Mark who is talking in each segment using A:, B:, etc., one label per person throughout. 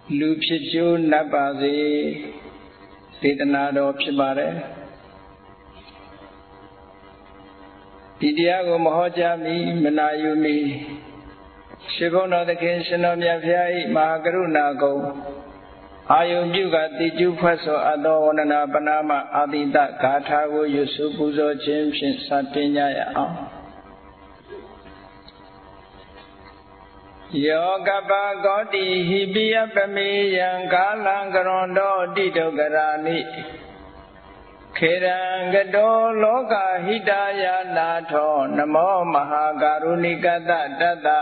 A: လူဖြစ်ကျိုးနပ်ပါစေဒေသနာတော်ဖြစ်ပါတယ်ဒီတရားကိုမဟောကြားမီမနာယူမီရှင်ဘုန်းတော်သခင်ရှင်တော်မြတ်ဖျား၏မဟာကရုဏာကုံအာယုပြုကတိကျဖွတ်ဆိုအပ်သောဝန္ဒနာပနာမအာတိတဂါထာကိုရွတ်ဆိုပူဇော်ခြင်းဖြင့်စတင်ကြရအောင်ယောကပကောတိဟိပိယပမေယံကာလံကရွန်တောတိတုကရာနိခေရံကတောလောကဟိတယာနာထောနမောမဟာကာရုဏိကတတတ္တ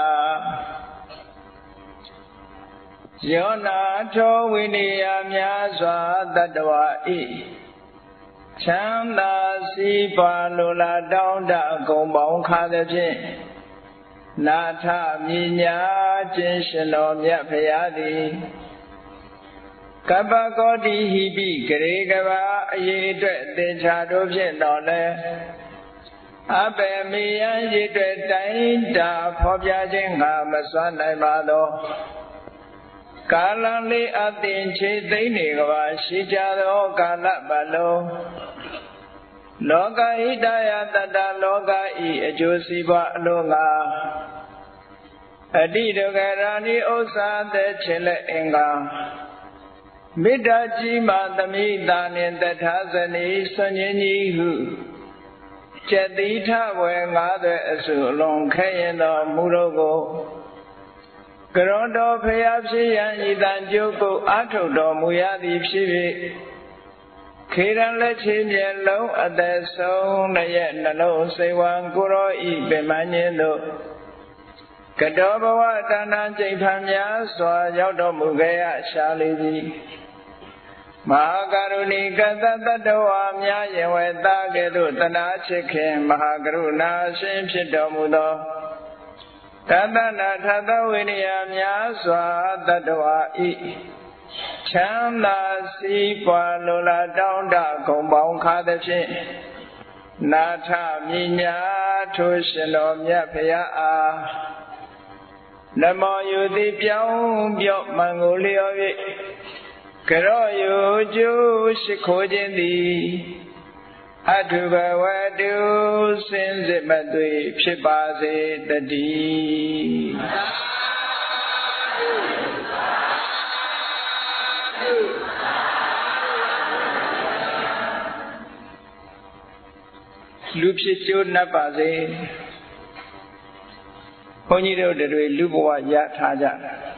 A: ယောနာထောဝိနိယများစွာတတ္တဝါဤချမ်းသာစီးပွားလိုလားတောင်းတအကုန်ပေါင်းခါသဖြင့်နာထမြညာခြင်းရှင်တော်မြတ်ဖရာသည်ကပ္ပကောတိဟိပိဂရေကဘာအရေးအတွက်သင်္ချာတို့ဖြင့်တော်လဲအပေမေယံရည်အတွက်တိုင်းတာဖော်ပြခြင်းငါမစွမ်းနိုင်ပါသောကာလလေးအသင်ချေသိမ့်နေကဘာရှိကြသောကာလပတ်လုံးလောကဟိတယတတ္တလောကဤအကျိုးစီးပွားအလိုငါအတိဒုက္ခရာနိဥစ္စာသက်ချေလက်အင်္ဂါမေတ္တာကြီးမှသမိတာနှင့်တထာဇနီဆွန်ခြင်းကြီးဟုကျက်တိထဝေငါးသွဲအစုအလုံးခဲရင်တော်မူတော့ကိုကရွန်တော်ဖျားဖြစ်ရန်ဤတန်ကျုပ်ကိုအာထုတ်တော်မူရသည်ဖြစ်၍ခေရန်လက်ချေမျက်လုံးအသက်ဆုံးနှရဲ့နှလုံးစိတ်ဝံကိုရောဤပင်မညင်းတို့ကတောဘဝတဏ္ဍကျိဋ္ဌာများစွာရောက်တော်မူခဲ့ရရှာလေသည်မဟာကရုဏီကတတ္တဝါများယင်ဝေတာကဲ့သို့တနာချစ်ခင်မဟာကရုဏာရှင်ဖြစ်တော်မူသောတတနာထသဝိနည်းများစွာတတ္တဝါဤချမ်းသာစီးပွားလိုလားတောင်းတဂုံပေါင်းခါသဖြင့်နာထမြညာထိုရှင်တော်မြတ်ဖရာအားနမောယုတိပြောင်းပြော့မှန်ကိုလျော်၍ကရောယုကျိုးရှိခိုးခြင်းသည်အထုဘဝတုစင်စစ်မသွေဖြစ်ပါစေတည်းလူဖြစ်ကျိုးနှပ်ပါစေဘုန်းကြီးတို့တွေလူဘဝရထားကြ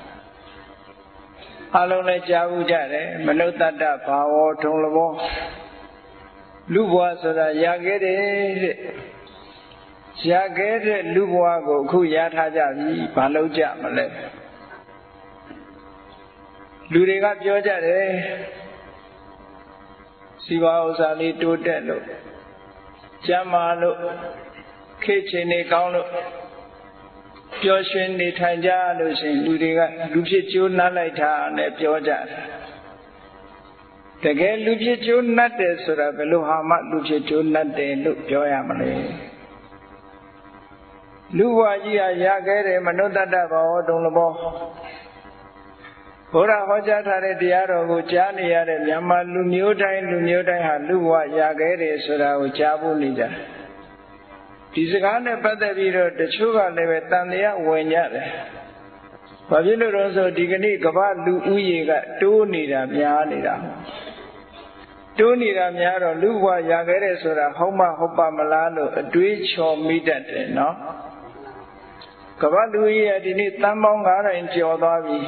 A: အလုံးလည်းကြားဘူးကြတယ်မနုဿတ္တဘာဝထုံလဘောလူဘဝဆိုတာရခဲ့တယ်တဲ့ရခဲ့တဲ့လူဘဝကိုအခုရထားကြပြီဘာလို့ကြမလဲလူတွေကပြောကြတယ်စီပါဥစ္စာလေးတိုးတက်လို့ကျမ်းမာလို့ခေတ်ချိန်နေကောင်းလို့ပျော်ရွှင်နေထိုင်ကြလို့ရှိရင်လူတွေကလူဖြစ်ကျိုးနှပ်လိုက်တာနဲ့ပြောကြတယ်တကယ်လူဖြစ်ကျိုးနှပ်တယ်ဆိုတာဘယ်လိုဟာမှလူဖြစ်ကျိုးနှပ်တယ်လို့ပြောရမလဲလူဘဝကြီးဟာရခဲ့တယ်မနုဿတ္တဘောတုံလဘောဘုရားဟောကြားထားတဲ့တရားတော်ကိုကြားနေရတဲ့မြန်မာလူမျိုးတိုင်းဟာလူဘဝရခဲ့တယ်ဆိုတာကိုကြားဖို့နေကြဒီစကားနဲ့ပတ်သက်ပြီးတော့တချို့ကလည်းပဲတန်တရားဝင်ကြတယ်။ဘာဖြစ်လို့လဲဆိုဒီကနေ့ကမ္ဘာလူဦးရေကတိုးနေတာများနေတာ။တိုးနေတာများတော့လူဘဝရခဲ့တယ်ဆိုတာဟုတ်မှဟုတ်ပါမလားလို့အတွေးချော်မိတတ်တယ်နော်။ကမ္ဘာလူဦးရေဒီနေ့တန်ပေါင်း9000ကျော်သွားပြီ။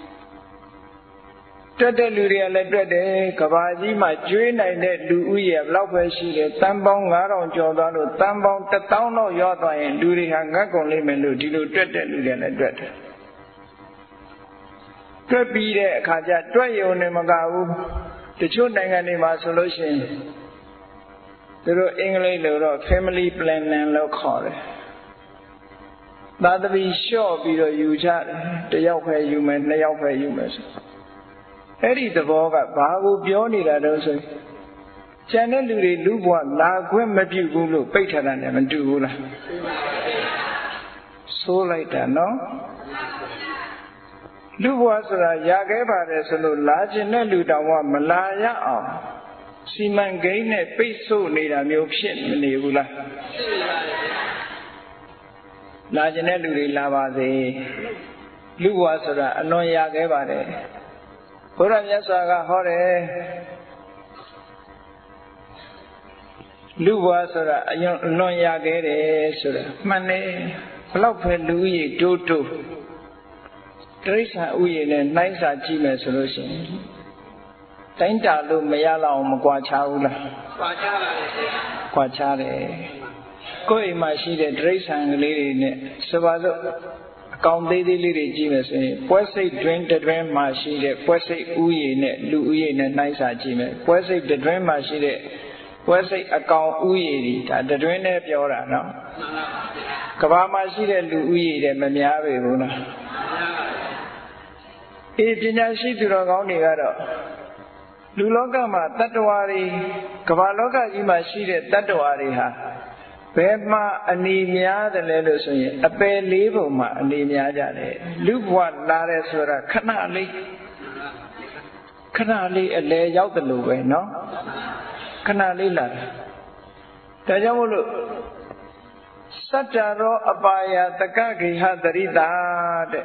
A: တွက်တဲ့လူတွေကလည်းတွက်တယ်ကဘာကြီးမှာကျွေးနိုင်တဲ့လူဦးရေဘယ်လောက်ပဲရှိတယ်တန်ပေါင်း9000ကျော်သွားလို့တန်ပေါင်း1000လောက်ရောက်သွားရင်လူတွေဟာငတ်ကုန်လိမ့်မယ်လို့ဒီလိုတွက်တဲ့လူတွေလည်းတွက်တယ်တွက်ပြီးတဲ့အခါကျတွက်ရုံနဲ့မကဘူးတချို့နိုင်ငံတွေမှာဆိုလို့ရှိရင်သူတို့အင်္ဂလိပ်လိုတော့ family planning လို့ခေါ်တယ်သာသမီလျှော့ပြီးတော့ယူကြတယ်တစ်ယောက်ပဲယူမယ်နှစ်ယောက်ပဲယူမယ်ဆိုအဲ့ဒီသဘောကဘာကိုပြောနေတာတော့ဆိုကျန်တဲ့လူတွေလူဘဝလာခွင့်မပြုဘူးလို့ပိတ်ထားတာနဲ့မတူဘူးလားဆိုးလိုက်တာနော်လူဘဝဆိုတာရခဲ့ပါတယ်ဆိုလို့လာခြင်းနဲ့လူတောင်ကမလာရအောင်စီမံကိန်းနဲ့ပိတ်ဆို့နေတာမျိုးဖြစ်မနေဘူးလားလာခြင်းနဲ့လူတွေလာပါစေလူဘဝဆိုတာအလွန်ရခဲ့ပါတယ်ဘုရားမြတ်စွာကဟောတယ်လူဘဝဆိုတာအလွန်ရခဲ့တယ်ဆိုတာမှန်တယ်ဘလောက်ပဲလူကြီးတိုးတိုးတိရစ္ဆာန်ဥယျာဉ်နဲ့နှိုင်းစာကြည့်မယ်ဆိုလို့ရှိရင်တိုင်းတာလို့မရလောက်အောင်မကွာခြားဘူးလားကွာခြားပါလေကွာခြားတယ်ကိုယ်အိမ်မှာရှိတဲ့တိရစ္ဆာန်ကလေးတွေနဲ့ဆိုပါစို့အကောင်သေးသေးလေးတွေကြည့်မယ်ဆိုရင်ပွဲစိတ်တွင်တွင်မှာရှိတဲ့ပွဲစိတ်ဥယျာဉ်နဲ့လူဥယျာဉ်နဲ့နှိုင်းစာကြည့်မယ်ပွဲစိတ်တွင်မှာရှိတဲ့ပွဲစိတ်အကောင်ဥယျာဉ်ဒီဒါတွင်နဲ့ပြောတာနော်ကဘာမှာရှိတဲ့လူဥယျာဉ်တွေမများပေဘူးလားပညာရှိသူတော်ကောင်းတွေကတော့လူလောကမှာတတ္တဝါတွေကမ္ဘာလောကကြီးမှာရှိတဲ့တတ္တဝါတွေဟာဘယ်မှာအနေများတယ်လဲလို့ဆိုရင်အပယ်လေးပုံမှာအနေများကြတယ်လူဘဝလာတယ်ဆိုတာခဏလေးအလဲရောက်တယ်လို့ပဲเนาะခဏလေးလာတယ်ဒါကြောင့်မို့လို့စတ္တရောအပါယတကဂိဟတရိတာတဲ့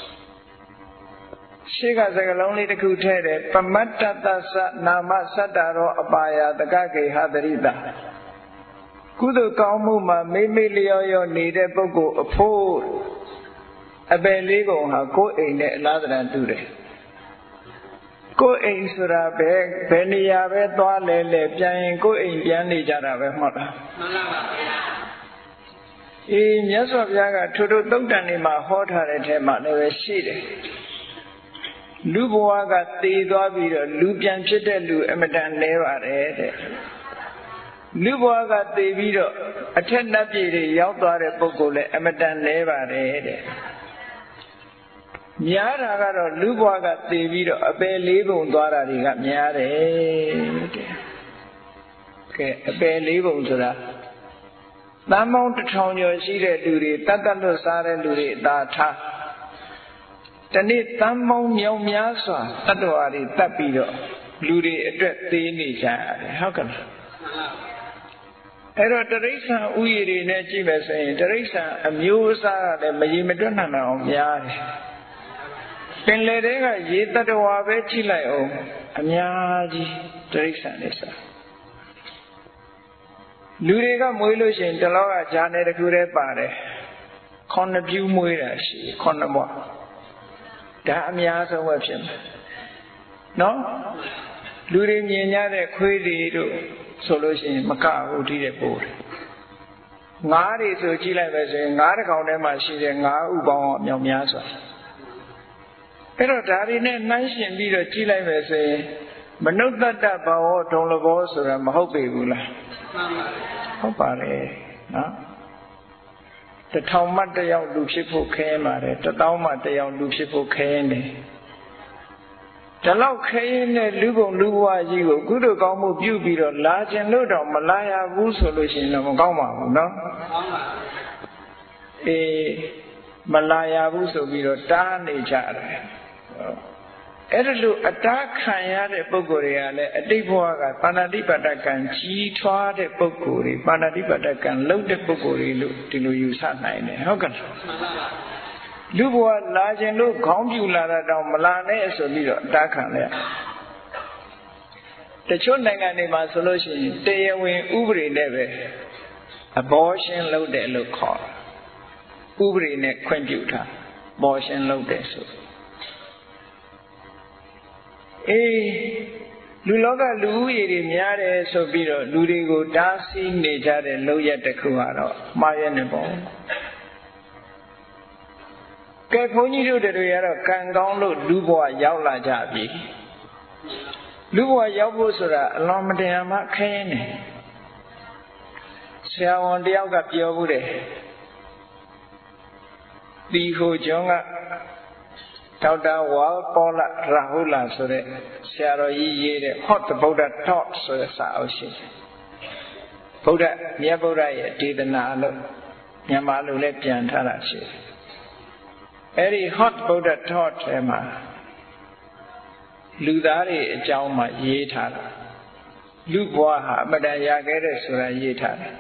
A: ရှေ့ကစကားလုံးလေးတစ်ခုထည့်တယ်ပမတ္တတသနာမစတ္တရောအပါယတကဂိဟတရိတာကုသိုလ်ကောင်းမှုမှာမိမိလျော်ရောနေတဲ့ပုဂ္ဂိုလ်အဖို့အပယ်လေးကုန်ဟာကိုယ်အိမ်နဲ့အလားတန်တူတယ်ကိုယ်အိမ်ဆိုတာဘယ်နေရာပဲသွားလဲပြန်ရင်ကိုယ်အိမ်ပြန်နေကြတာပဲမှတ်လားမှန်ပါပါမြတ်စွာဘုရားကထို့သုတ်တန်တွေမှာဟောထားတဲ့ထဲမှာလည်းပဲရှိတယ်လူဘဝကတည်သွားပြီးတော့လူပြန်ဖြစ်တဲ့လူအမတန်လဲပါတယ်တဲ့လူဘဝကတည်ပြီးတော့အထက်နတ်ပြည်တွေရောက်သွားတဲ့ပုဂ္ဂိုလ်လည်းအမတန်လဲပါတယ်တဲ့များတာကတော့လူဘဝကတည်ပြီးတော့အပယ်လေးပုံသွားတာတွေကများတယ်တဲ့ကဲအပယ်လေးပုံဆိုတာတန်ပေါင်း1000ကျော်ရှိတဲ့လူတွေတတ်လွတ်စားတဲ့လူတွေအသာထားတနေ့တန်ပေါင်းမြောက်များစွာတတ္တဝါတွေတတ်ပြီးတော့လူတွေအတွက်သေးနေကြရတယ်ဟုတ်ကဲ့အဲ့တော့တိရစ္ဆာန်ဥယျာဉ်တွေနဲ့ကြည့်မယ်ဆိုရင်တိရစ္ဆာန်အမျိုးအစားကလည်းမရေမတွက်နိုင်အောင်များတယ်ပင်လယ်တွေကရေတတ္တဝါပဲကြည့်လိုက်အောင်အများကြီးတိရစ္ဆာန်တွေစားလူတွေကမွေးလို့ရှိရင်တလောကဂျာနယ်တစ်ခုတည်းပါတယ်9ပြူးမွေးတာရှိ9ဘွားဒါအများဆုံးပဲဖြစ်မှာနော်လူတွေမြင်ကြတဲ့ခွေးတွေတို့ဆိုလို့ရှိရင်မကဘူးတည်းတဲ့ပို့တယ်ငါးတွေဆိုကြည့်လိုက်ပဲဆိုရင်ငါးတစ်ကောင်ထဲမှာရှိတဲ့ငါးဥပေါင်းအမြောက်များစွာအဲ့တော့ဒါတွေနဲ့နှိုင်းရှင်ပြီးတော့ကြည့်လိုက်ပဲဆိုရင်မနုဿတ္တဘဝဒုံလဘောဆိုတာမဟုတ်ပေဘူးလားဟုတ်ပါတယ်နော်1000မှတယောက်လူဖြစ်ဖို့ခဲပါတယ်1000မှတယောက်လူဖြစ်ဖို့ခဲနေဒီလောက်ခဲရင်တဲ့လူပုံလူဘဝကြီးကိုကုသိုလ်ကောင်းမှုပြုပြီးတော့လာခြင်းလို့တော့မလာရဘူးဆိုလို့ရှိရင်တော့မကောင်းပါဘူးနော်မလာရဘူးဆိုပြီးတော့တားနေကြတယ်အဲ့ဒါလို့အတားခံရတဲ့ပုဂ္ဂိုလ်တွေကလည်းအတိတ်ဘဝကပါဏာတိပါဒကံကြီးထွားတဲ့ပုဂ္ဂိုလ်တွေပါဏာတိပါဒကံလုံးတဲ့ပုဂ္ဂိုလ်တွေလို့ဒီလိုယူဆနိုင်တယ်ဟုတ်ကဲ့လူဘဝလာခြင်းလို့ခေါင်းပြူလာတာတောင်မလာနဲ့ဆိုပြီးတော့အတားခံလိုက်တချို့နိုင်ငံတွေမှာဆိုလို့ရှိရင်တရားဝင်ဥပဒေနဲ့ပဲ abortion လုပ်တယ်လို့ခေါ်ဥပဒေနဲ့ခွင့်ပြုထား abortion လုပ်တယ်ဆိုလူလောကလူဦးရေတွေများတယ်ဆိုပြီးတော့လူတွေကိုတားဆီးနေကြတဲ့လုပ်ရက်တစ်ခုကတော့မှားရနေပေါ့ကဲဘုန်းကြီးတို့တွေကတော့ကံကောင်းလို့လူဘဝရောက်လာကြပြီလူဘဝရောက်ဖို့ဆိုတာအလွန်မတရားမှခင်းနေဆရာဝန်တယောက်ကပြောဘူးတယ်ဒီဟိုကျောင်းကဒေါက်တာဝါပေါ်လာရာဟုလာဆိုတဲ့ဆရာတော်ကြီးရေးတဲ့ Hot the Buddha Talk ဆိုတဲ့စာအုပ်ရှိတယ်။မြတ်ဗုဒ္ဓရဲ့ဒေသနာလို့မြန်မာလိုလည်းပြန်ထားတာရှိတယ်။ Eri hot Buddha taught him. Ludari Jauma Yetara. Lubwaha, Madaya Gere Sura Yetara.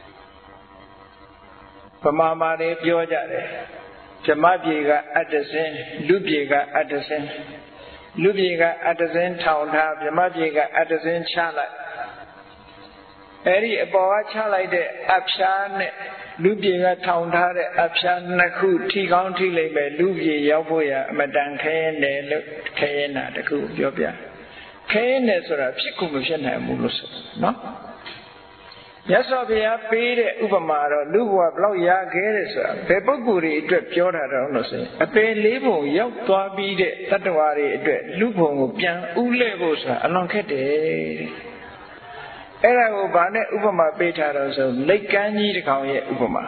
A: Pamamare Piojare. Jamabiga Addison, Lubiga Addison. Lubiga Addison Town Hub, Jamabiga Addison Charlotte. Eri Aboa Charlotte Abshan. Lubiga town had Abshan Naku, T County Labor, Lubi Yaboya, Madame Kane, Kayena, the Ku, Yobia. Kane is a Pikumushan Mulus, no? Yes, Obia paid Ubamaro, Luwa, Bloya, Geres, Pepoguri, Piora, a pay label, Yokwa Bide, Tatawari, Lupo, Pian, Ulebosa, along Kate. Era Ubane Ubama Beta, Lake Ganyi the Kanye Ubama.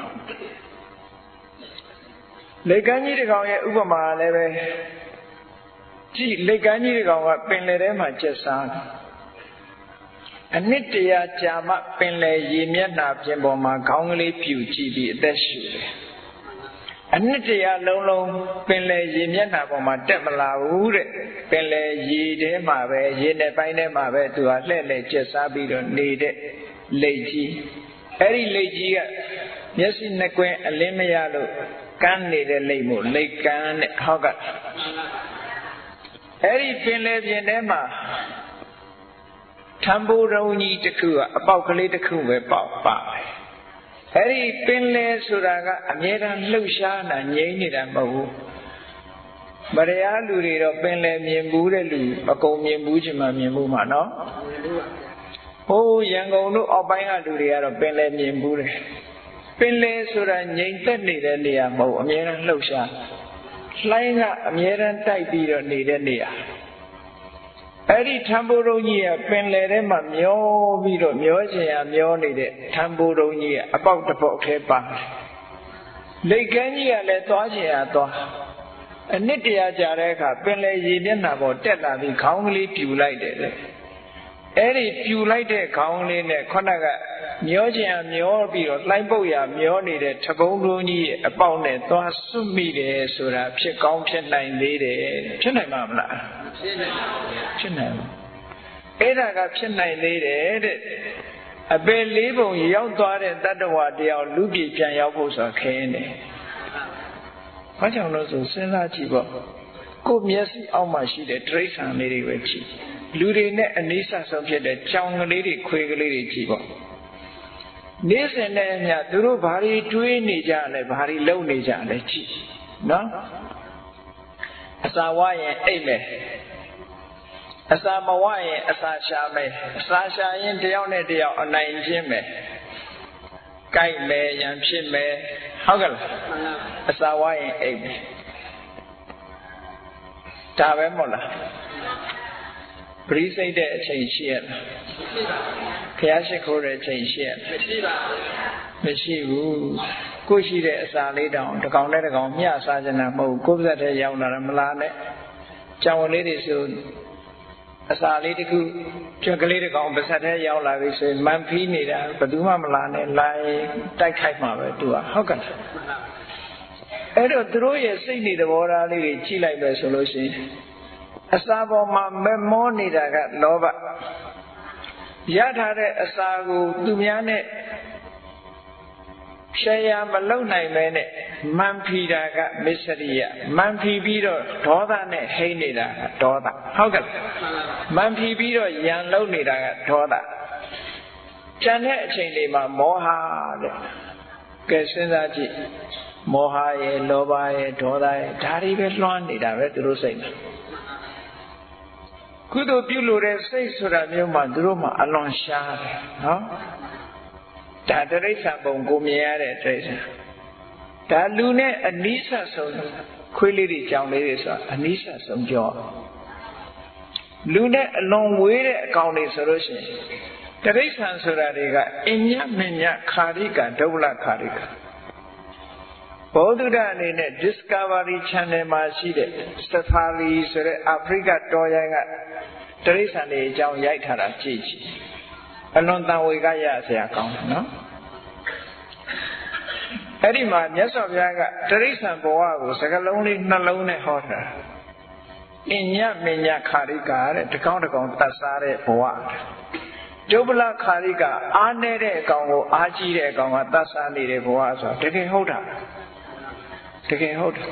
A: Lake Ganyi the Kanye Ubama, Lake Ganyi the Gawa, Penlerema Chesan. And Nitia Jama Penle Yemiana Jemboma, Kongli Pew GB, that's sure. And Nitia Lolo Penle Yemiana Boma, Temala Ure, Penle Yede Mabe, Yene Pine Mabe to a Lele Chesabi don't need it. Lady. Eri Lady, yes in the Queen Alimayalo, can need a label, Lake Can Hogat. Eri Penle Yenema. Tambo Roni Takua, about Kalita Kuwe Papa. Harry Pinle Suraga, Ameran Lushana, Yanid and Mahu. Maria Lurido, Pinle Mimburu, Bako Mimbujima Mimbuma, no? Oh, Yango, no, Obaya Luria, Pinle Mimburu. Pinle Sura, Yantan Nidia, Mo, Ameran Lusha. Flying up Ameran Taipi, Nidia. Eri Tamburonia, Penlerema, Mio, Vido, Miosia, Mionide, Tamburonia, about the Pokepa. Legania, Letosia, a Nitia Jareka, Penle Yidina, Tella, the Kongli, Pew lighted. Eri Pew lighted, Kongli, Konaga, Miosia, Miorbio, Liboya, Mionide, Taboni, about it, Toa Sumide, Sura, Picom, Chenine Lady, Chenamamla. Chinam. Ada got Chinai lady, a bell label, young daughter, that the what they are Lugi Jan Yabos are cane. What you know, so Sena Chibo. Go Messi, how much she the trace and lady with cheap. Ludine and Nisa subject the Chong lady, quick lady Chibo. This and then, Duru Bari, Twin Nija, Bari low Nija, the cheap. No? As I wire, amen. As I am a wire, as I shall me, Sasha in the only day on 9 Jimmy. Guide me, young Jimmy, Huggle. As I wire, amen. Tavemola. Please say that change here. Kashiko change here. Meshivu. Kushi de Sali down, the counter of Mia Sajana, Kuza de Yauna Malane. Chow lady soon. As a lady who chocolate on Besate Yaula, we say, Mampi Nida, Paduma Malane, lie, Takai Mava, to a Hogan. Edo Droya Sydney the water, Chile by solution. Asabo Mamoni that got Lova Yatare Asago, Dumiane. Shaya Malona Mene, Mampi Daga, Misseria, Mampi Bido, Toda, Hainida, Toda. How can Mampi Bido, Yan Lonida, Toda? Janet Chinima, Moha, Kesinaji, Moha, Loba, Toda, Tari Vetlonida, Vetrusina. Could you lure say so that you Madruma along Shah, no? That the race of Bongomiere treasure. That Lune and Nisa so quilly young ladies and Nisa some job. Lune along with a county solution. The race answer that they got Inya Minya Karika, Dola Karika. Bodudan in a Discovery Channel Masjid, Safari, Africa, Toyanga, Teresa, the John Yaitara Chichi. Along that we got ya say account, no? အဲ့ဒီမှာမြတ်စွာဘုရားကတိရိစ္ဆာန်ဘဝကိုစကားလုံးလေးနှလုံးနဲ့ဟောတာအညမညခါရိကာတဲ့တကောင်းတကောင်းတတ်စားတဲ့ဘဝဒုပလခါရိကာအားနည်းတဲ့အကောင်ကိုအားကြီးတဲ့အကောင်ကတတ်စားနေတဲ့ဘဝဆိုတကယ်ဟုတ်တာတကယ်ဟုတ်တယ်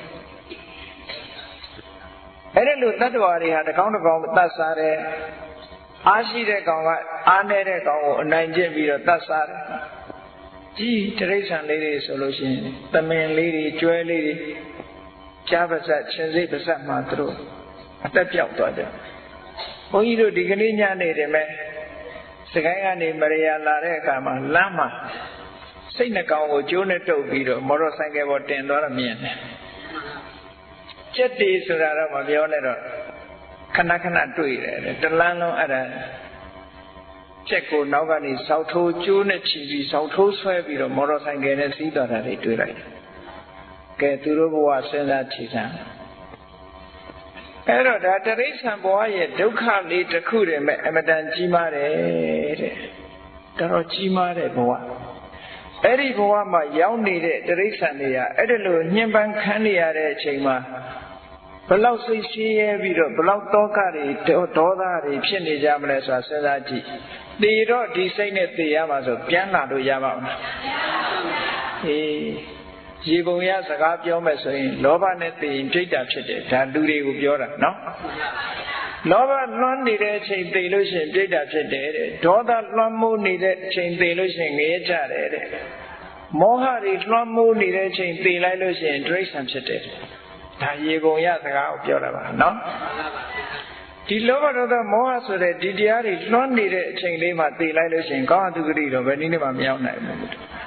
A: အဲ့ဒီလိုတတ္တဝါတွေဟာတကောင်းတကောင်းတတ်စားတဲ့အားရှိတဲ့ကောင်ကအားနည်းတဲ့ကောင်ကိုအနိုင်ကျင့်ပြီးတော့တတ်စားတယ်ကြီးတိရိစ္ဆာန်လေးတွေဆိုလို့ရှိရင်သမင်လေးတွေကျွဲလေးတွေကြားပါစက်ရှင်စိတ်ပါစက်မှာသူတို့အသက်ပြောက်သွားကြဘုန်းကြီးတို့ဒီကနေ့ညနေတယ်မဲ့စကိုင်းကနေမရယာလာတဲ့အခါမှာလမ်းမှာစိတ်နှကောင်ကိုကျိုးနဲ့တုပ်ပြီးတော့မော်တော်ဆိုင်ကယ်ပေါ်တင်သွားတော့မြင်တယ်ကျက်တီဆိုတာတော့မပြောနဲ့တော့ခဏခဏတွေ့တယ်တလန်းလုံးအဲ့ဒါကျက်ကိုနောက်ကနေစောက်ထိုးကျိုးနဲ့ချီပြီးစောက်ထိုးဆွဲပြီးတော့မော်တော်ဆိုင်ကယ်နဲ့စီးသွားတာတွေတွေ့လိုက်တယ်ကဲသူတို့ဘဝစဉ်းစားကြည့်စမ်းအဲ့တော့ဒါတိရိစ္ဆာန်ဘဝရဲ့ဒုက္ခလေးတစ်ခုတည်းမဲ့အမတန်ကြီးမားတယ်တဲ့တော်ကြီးမားတဲ့ဘဝအဲ့ဒီဘဝမှာရောက်နေတဲ့တိရိစ္ဆာန်တွေကအဲ့ဒါလိုညှဉ်းပန်းခံနေရတဲ့အချိန်မှာဘလောက်စိတ်ဆင်းရဲပြီးတော့ဘလောက်တောကတွေဒေါသတွေဖြစ်နေကြမလဲဆိုတာစဉ်းစားကြည့်သေတော့ဒီစိတ်နဲ့သေရမှာဆိုပြန်လာလို့ရပါ့မလားအေးရေပုံရစကားပြောမယ်ဆိုရင်လောဘနဲ့သိရင်ပြိတ္တာဖြစ်တယ်ဒါလူတွေကိုပြောတာနော်လောဘလွှမ်းနေတဲ့အချိန်သိလို့ရှိရင်ပြိတ္တာဖြစ်တယ်တဲ့ဒေါသလွှမ်းမိုးနေတဲ့အချိန်သိလို့ရှိရင်ငရဲကြတယ်တဲ့မောဟတွေလွှမ်းမိုးနေတဲ့အချိန်သိလိုက်လို့ရှိရင်တိရိစ္ဆာန်ဖြစ်တယ်ဒါရေပုံရစကားကိုပြောတာပါနော်ဒီလောဘဒေါသမောဟဆိုတဲ့ဒီတရားတွေလွှမ်းနေတဲ့အချိန်လေးမှာသိလိုက်လို့ရှိရင်ကောင်းအတုဂတိတော့ဘယ်နည်းနဲ့မှမရောက်နိုင်ဘူး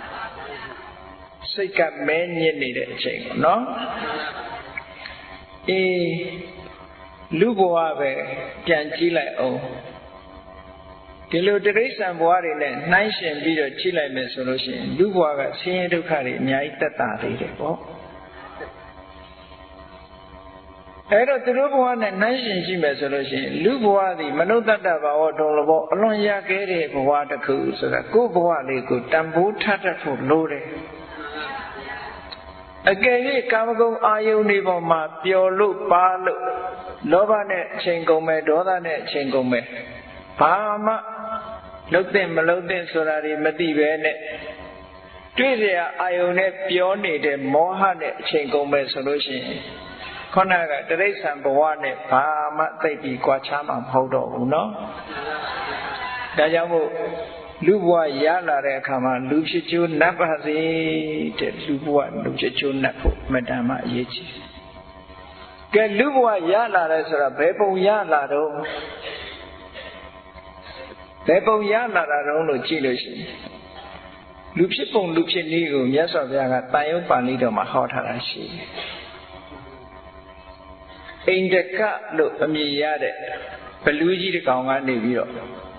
A: စိတ်ကမဲညစ်နေတဲ့အချိန်ပေါ့နော်အေးလူဘဝပဲပြန်ကြည့်လိုက်အောင်ဒီလိုတိရိစ္ဆာန်ဘဝတွေနဲ့နှိုင်းယှဉ်ပြီးတော့ကြည့်လိုက်မယ်ဆိုလို့ရှိရင်လူဘဝကဆင်းရဲဒုက္ခတွေအများကြီးသက်သာသေးတယ်ပေါ့အဲ့တော့သူတို့ဘဝနဲ့နှိုင်းယှဉ်ကြည့်မယ်ဆိုလို့ရှိရင်လူဘဝသည်မနုဿတ္တဘာဝတုံလဘောအလွန်ရခဲ့တဲ့ဘဝတစ်ခုဆိုတာကိုယ့်ဘဝလေးကိုတန်ဖိုးထပ်တတ်ဖို့လိုတယ်အကယ်၍ကာမဂုဏ်အာယုန်တွေပေါ်မှာပျော်လို့ပါလို့လောဘနဲ့အချိန်ကုန်မယ်ဒေါသနဲ့အချိန်ကုန်မယ်ဘာမှလှုပ်တဲ့မလှုပ်တဲ့ဆိုတာတွေမသိပဲနဲ့တွေ့ရအာယုန်နဲ့ပြောနေတဲ့မောဟနဲ့အချိန်ကုန်မယ်ဆိုလို့ရှိရင်ခொနကတိရိစ္ဆာန်ဘဝနဲ့ဘာမှသိပြီးကြွားချမှာမဟုတ်တော့ဘူးเนาะဒါကြောင့်မို့လူဘဝရလာတဲ့အခါမှာလူဖြစ်ချိုးနတ်ပါစေတဲ့လူဘဝလူဖြစ်ချိုးနတ်ဖို့မတန်မှအရေးကြီးကဲလူဘဝရလာတယ်ဆိုတာဘယ်ပုံရလာတော့ဘယ်ပုံရလာတာတော့လို့ကြည့်လို့ရှိရင်လူဖြစ်ပုံလူဖြစ်နည်းကိုမြတ်စွာဘုရားကတန်ရုပ်ပါဠိတော်မှာဟောထားတာရှိတယ်အိန္ဒကလို့အမည်ရတဲ့ဘလူးကြီးတစ်ကောင်ကနေပြီးတော့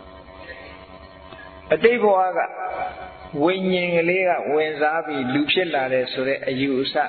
A: အတိတ်ဘဝကဝိညာဉ်ကလေးကဝင်စားပြီးလူဖြစ်လာတယ်ဆိုတဲ့အယူအဆ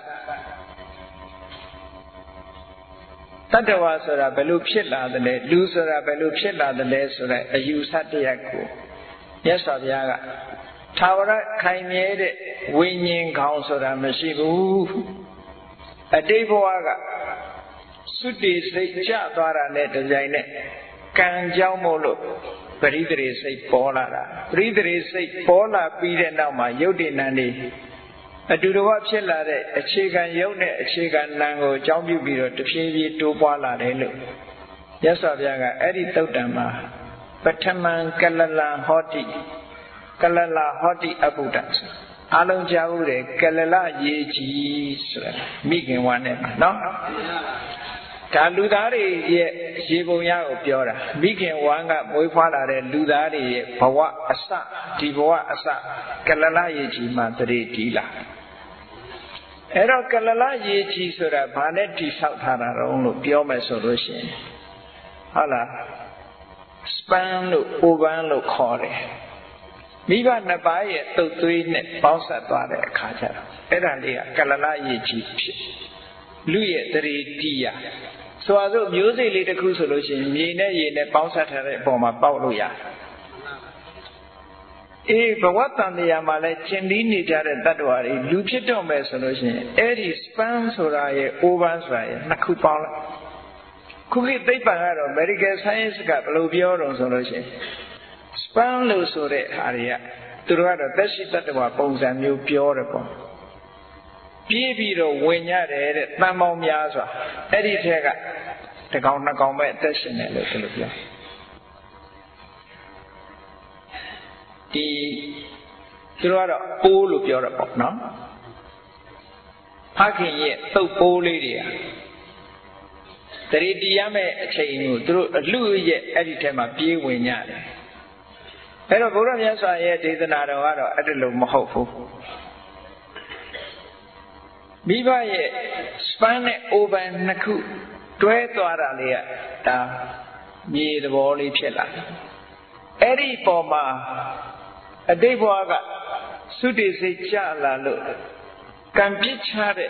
A: တတ္တဝါဆိုတာဘယ်လိုဖြစ်လာသလဲလူဆိုတာဘယ်လိုဖြစ်လာသလဲဆိုတဲ့အယူအဆတရားကိုမြတ်စွာဘုရားကသာဝရခိုင်မြဲတဲ့ဝိညာဉ်ခေါင်းဆိုတာမရှိဘူးအတိတ်ဘဝကသုတိစိတ်ကျသွားတာနဲ့တကြိုင်နဲ့ကံကြောင့်မို့လို့ပရိသေရိစိတ်ပေါ်လာတာပရိသေရိစိတ်ပေါ်လာပြီးတဲ့နောက်မှာယုတ်တိနံနေအတူတဝဖြစ်လာတဲ့အခြေခံယုတ်နဲ့အခြေခံနံကိုအကြောင်းပြုပြီးတော့တဖြည်းဖြည်းတိုးပွားလာတယ်လို့မြတ်စွာဘုရားကအဲ့ဒီသုတ်တံမှာပထမံကလလံဟောတိကလလဟောတိအဘုဒ္ဓဆိုအလုံးကြားဦးတယ်ကလလရေကြီးဆိုတာမိခင်ဝါနဲ့နော်ဒါလူသားတွေရဲ့ရေပုံရကိုပြောတာမိခင်ဝမ်းကမွေးဖွားလာတဲ့လူသားတွေရဲ့ဘဝအစဒီဘဝအစကလလရေကြီးမှာတရေတီးလာအဲ့တော့ကလလရေကြီးဆိုတာဘာနဲ့တိဆောက်ထားတာတော့လို့ပြောမယ်ဆိုလို့ရှိရင်ဟုတ်လားစပန်လို့အိုပန်းလို့ခေါ်တယ်မိဘနှစ်ပါးရဲ့တုတ်သွေးနဲ့ပေါင်းဆက်သွားတဲ့အခါကျတော့အဲ့ဒါလေးကကလလရေကြီးဖြစ်လူရဲ့တရေတီးရဆိုတော့မျိုးစိတ်လေးတစ်ခုဆိုလို့ရှိရင်မြေနဲ့ရေနဲ့ပေါင်းဆက်ထားတဲ့အပေါ်မှာပေါက်လို့ရတယ်ဘဝတန်တရားမှာလည်းကျင်လီနေကြတဲ့တ attva တွေလူဖြစ်တော့မယ်ဆိုလို့ရှိရင်အဲ့ဒီ span ဆိုတာရဲ့ over ဆိုတာရဲ့နှစ်ခုပေါင်းလိုက်ခုခေတ်သိပ္ပံကတော့ medical science ကဘယ်လိုပြောတော့ဆိုလို့ရှိရင် span လို့ဆိုတဲ့ဟာတွေကသူတို့ကတော့သက်ရှိတ attva ပုံစံမျိုးပြောတယ်ပေါ့ပြေးပြီးတော့ဝင်ရတယ်တဲ့တန်ပေါင်းများစွာအဲ့ဒီထက်ကတစ်ကောင်နှစ်ကောင်ပဲအသက်ရှင်တယ်လို့သူတို့ပြောဒီသူတို့ကတော့ပိုးလို့ပြောရပေါ့နော်ဖခင်ရဲ့သုတ်ပိုးလေးတွေကတရီတရားမဲ့အချိန်ကိုသူတို့အလှရဲ့အဲ့ဒီထဲမှာပြေးဝင်ကြတယ်အဲ့တော့ဘုရားမြတ်စွာရဲ့ဒေသနာတော်ကတော့အဲ့ဒါလို့မဟုတ်ဘူးမိဘရဲ့ span နဲ့ open နှစ်ခုတွဲသွားတာလေးကဒါမြေသဘောလေးဖြစ်လာတယ်အဲ့ဒီပေါ်မှာအတိတ်ဘဝကသုတေစိတ်ကြလာလို့ကံပြစ်ချတဲ့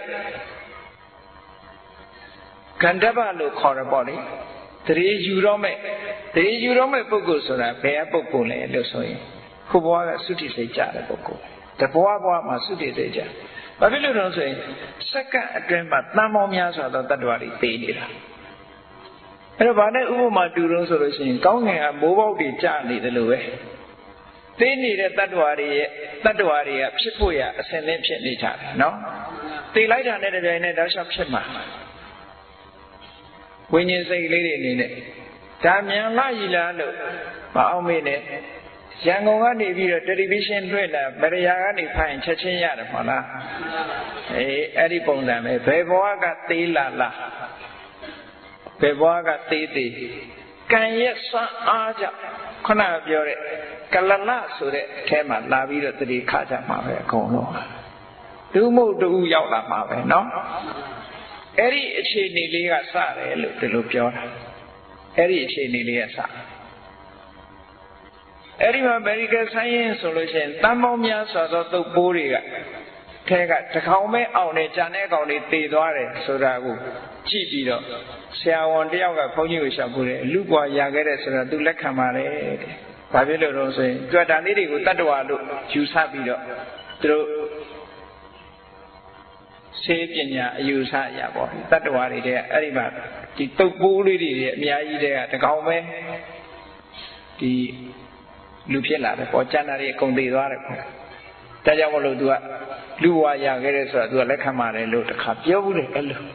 A: ကန္တဗလို့ခေါ်ရပေါ့လေတရေယူတော့မဲ့ပုဂ္ဂိုလ်ဆိုတာဘယ်အပုဂ္ဂိုလ်လဲလို့ဆိုရင်ခုဘဝကသုတေစိတ်ကြတဲ့ပုဂ္ဂိုလ်တဘဝမှာသုတေစိတ်ကြဘာဖြစ်လို့လဲဆိုရင်စက္ကန့်အတွင်းမှာတန်ပေါင်းများစွာသောတ attva တွေသိနေတာအဲ့တော့ဗာနဲ့ဥပမာတူလို့ဆိုလို့ရှိရင်ကောင်းငင်ကမိုးပေါက်တွေကျနေတယ်လို့ပဲသိနေတဲ့တ attva တွေကဖြစ်ဖို့ရအစဉ်သင်းဖြစ်နေကြတယ်နော်သိလိုက်တာနဲ့တပြိုင်နက်တောက်လျှောက်ဖြစ်မှာဝိညာဉ်စိတ်လေးတွေအနေနဲ့ဒါမြန်လာရည်လားလို့မအောင်မေးနဲ့ရန်ကုန်ကနေပြီးတော့တယ်လီဗီရှင်းလွှင့်တာဗရယာကနေဖိုင်ချက်ချင်းရတယ်မဟုတ်လားအဲ့ဒီပုံစံပဲဘယ်ဘဝကသေးလာလားဘယ်ဘဝကသေးသေးကံရဲ့စွမ်းအားကြောင့်ခုနကပြောတဲ့ကလလဆိုတဲ့အထဲမှာလာပြီးတော့တတိခါကြမှာပဲအကုန်လုံးဒုမို့တူရောက်လာမှာပဲเนาะအဲ့ဒီအခြေအနေလေးကစတယ်လို့ဒီလိုပြောတာအဲ့ဒီအခြေအနေလေးကစအဲ့ဒီမှာ medical science ဆိုလို့ရှိရင်တန်ပေါင်းများစွာသောသုတ်ပိုးတွေကထဲကတစ်ကောင်ပဲအောင်နေကြံတဲ့ကောင်တွေတည်သွားတယ်ဆိုတာကိုကြည့်ပြီးတော့ဆရာဝန်တယောက်ကဘုန်းကြီးကိုရှောက်ဖို့တယ်လူပွားရခဲ့တဲ့ဆိုတာသူလက်ခံပါတယ်တဲ့ဘာဖြစ်လို့လဲဆိုရင်ကြွတာလေးတွေကိုတတ္တဝါလို့ယူဆပြီးတော့သူတို့ဆေးပညာအယူဆရပေါ့တတ္တဝါတွေတဲ့အဲ့ဒီမှာဒီတုပ်ပိုးလေးတွေအများကြီးတဲ့ကတစ်ကောင်ပဲဒီလူဖြစ်လာတယ်ပေါ့ကျန်တာတွေအကုန်သိသွားတယ်ပေါ့ဒါကြောင့်မလို့ तू ကလူဝါရခဲ့တယ်ဆိုတာ तू ကလက်ခံပါတယ်လို့တခါပြောဘူးလေအဲ့လို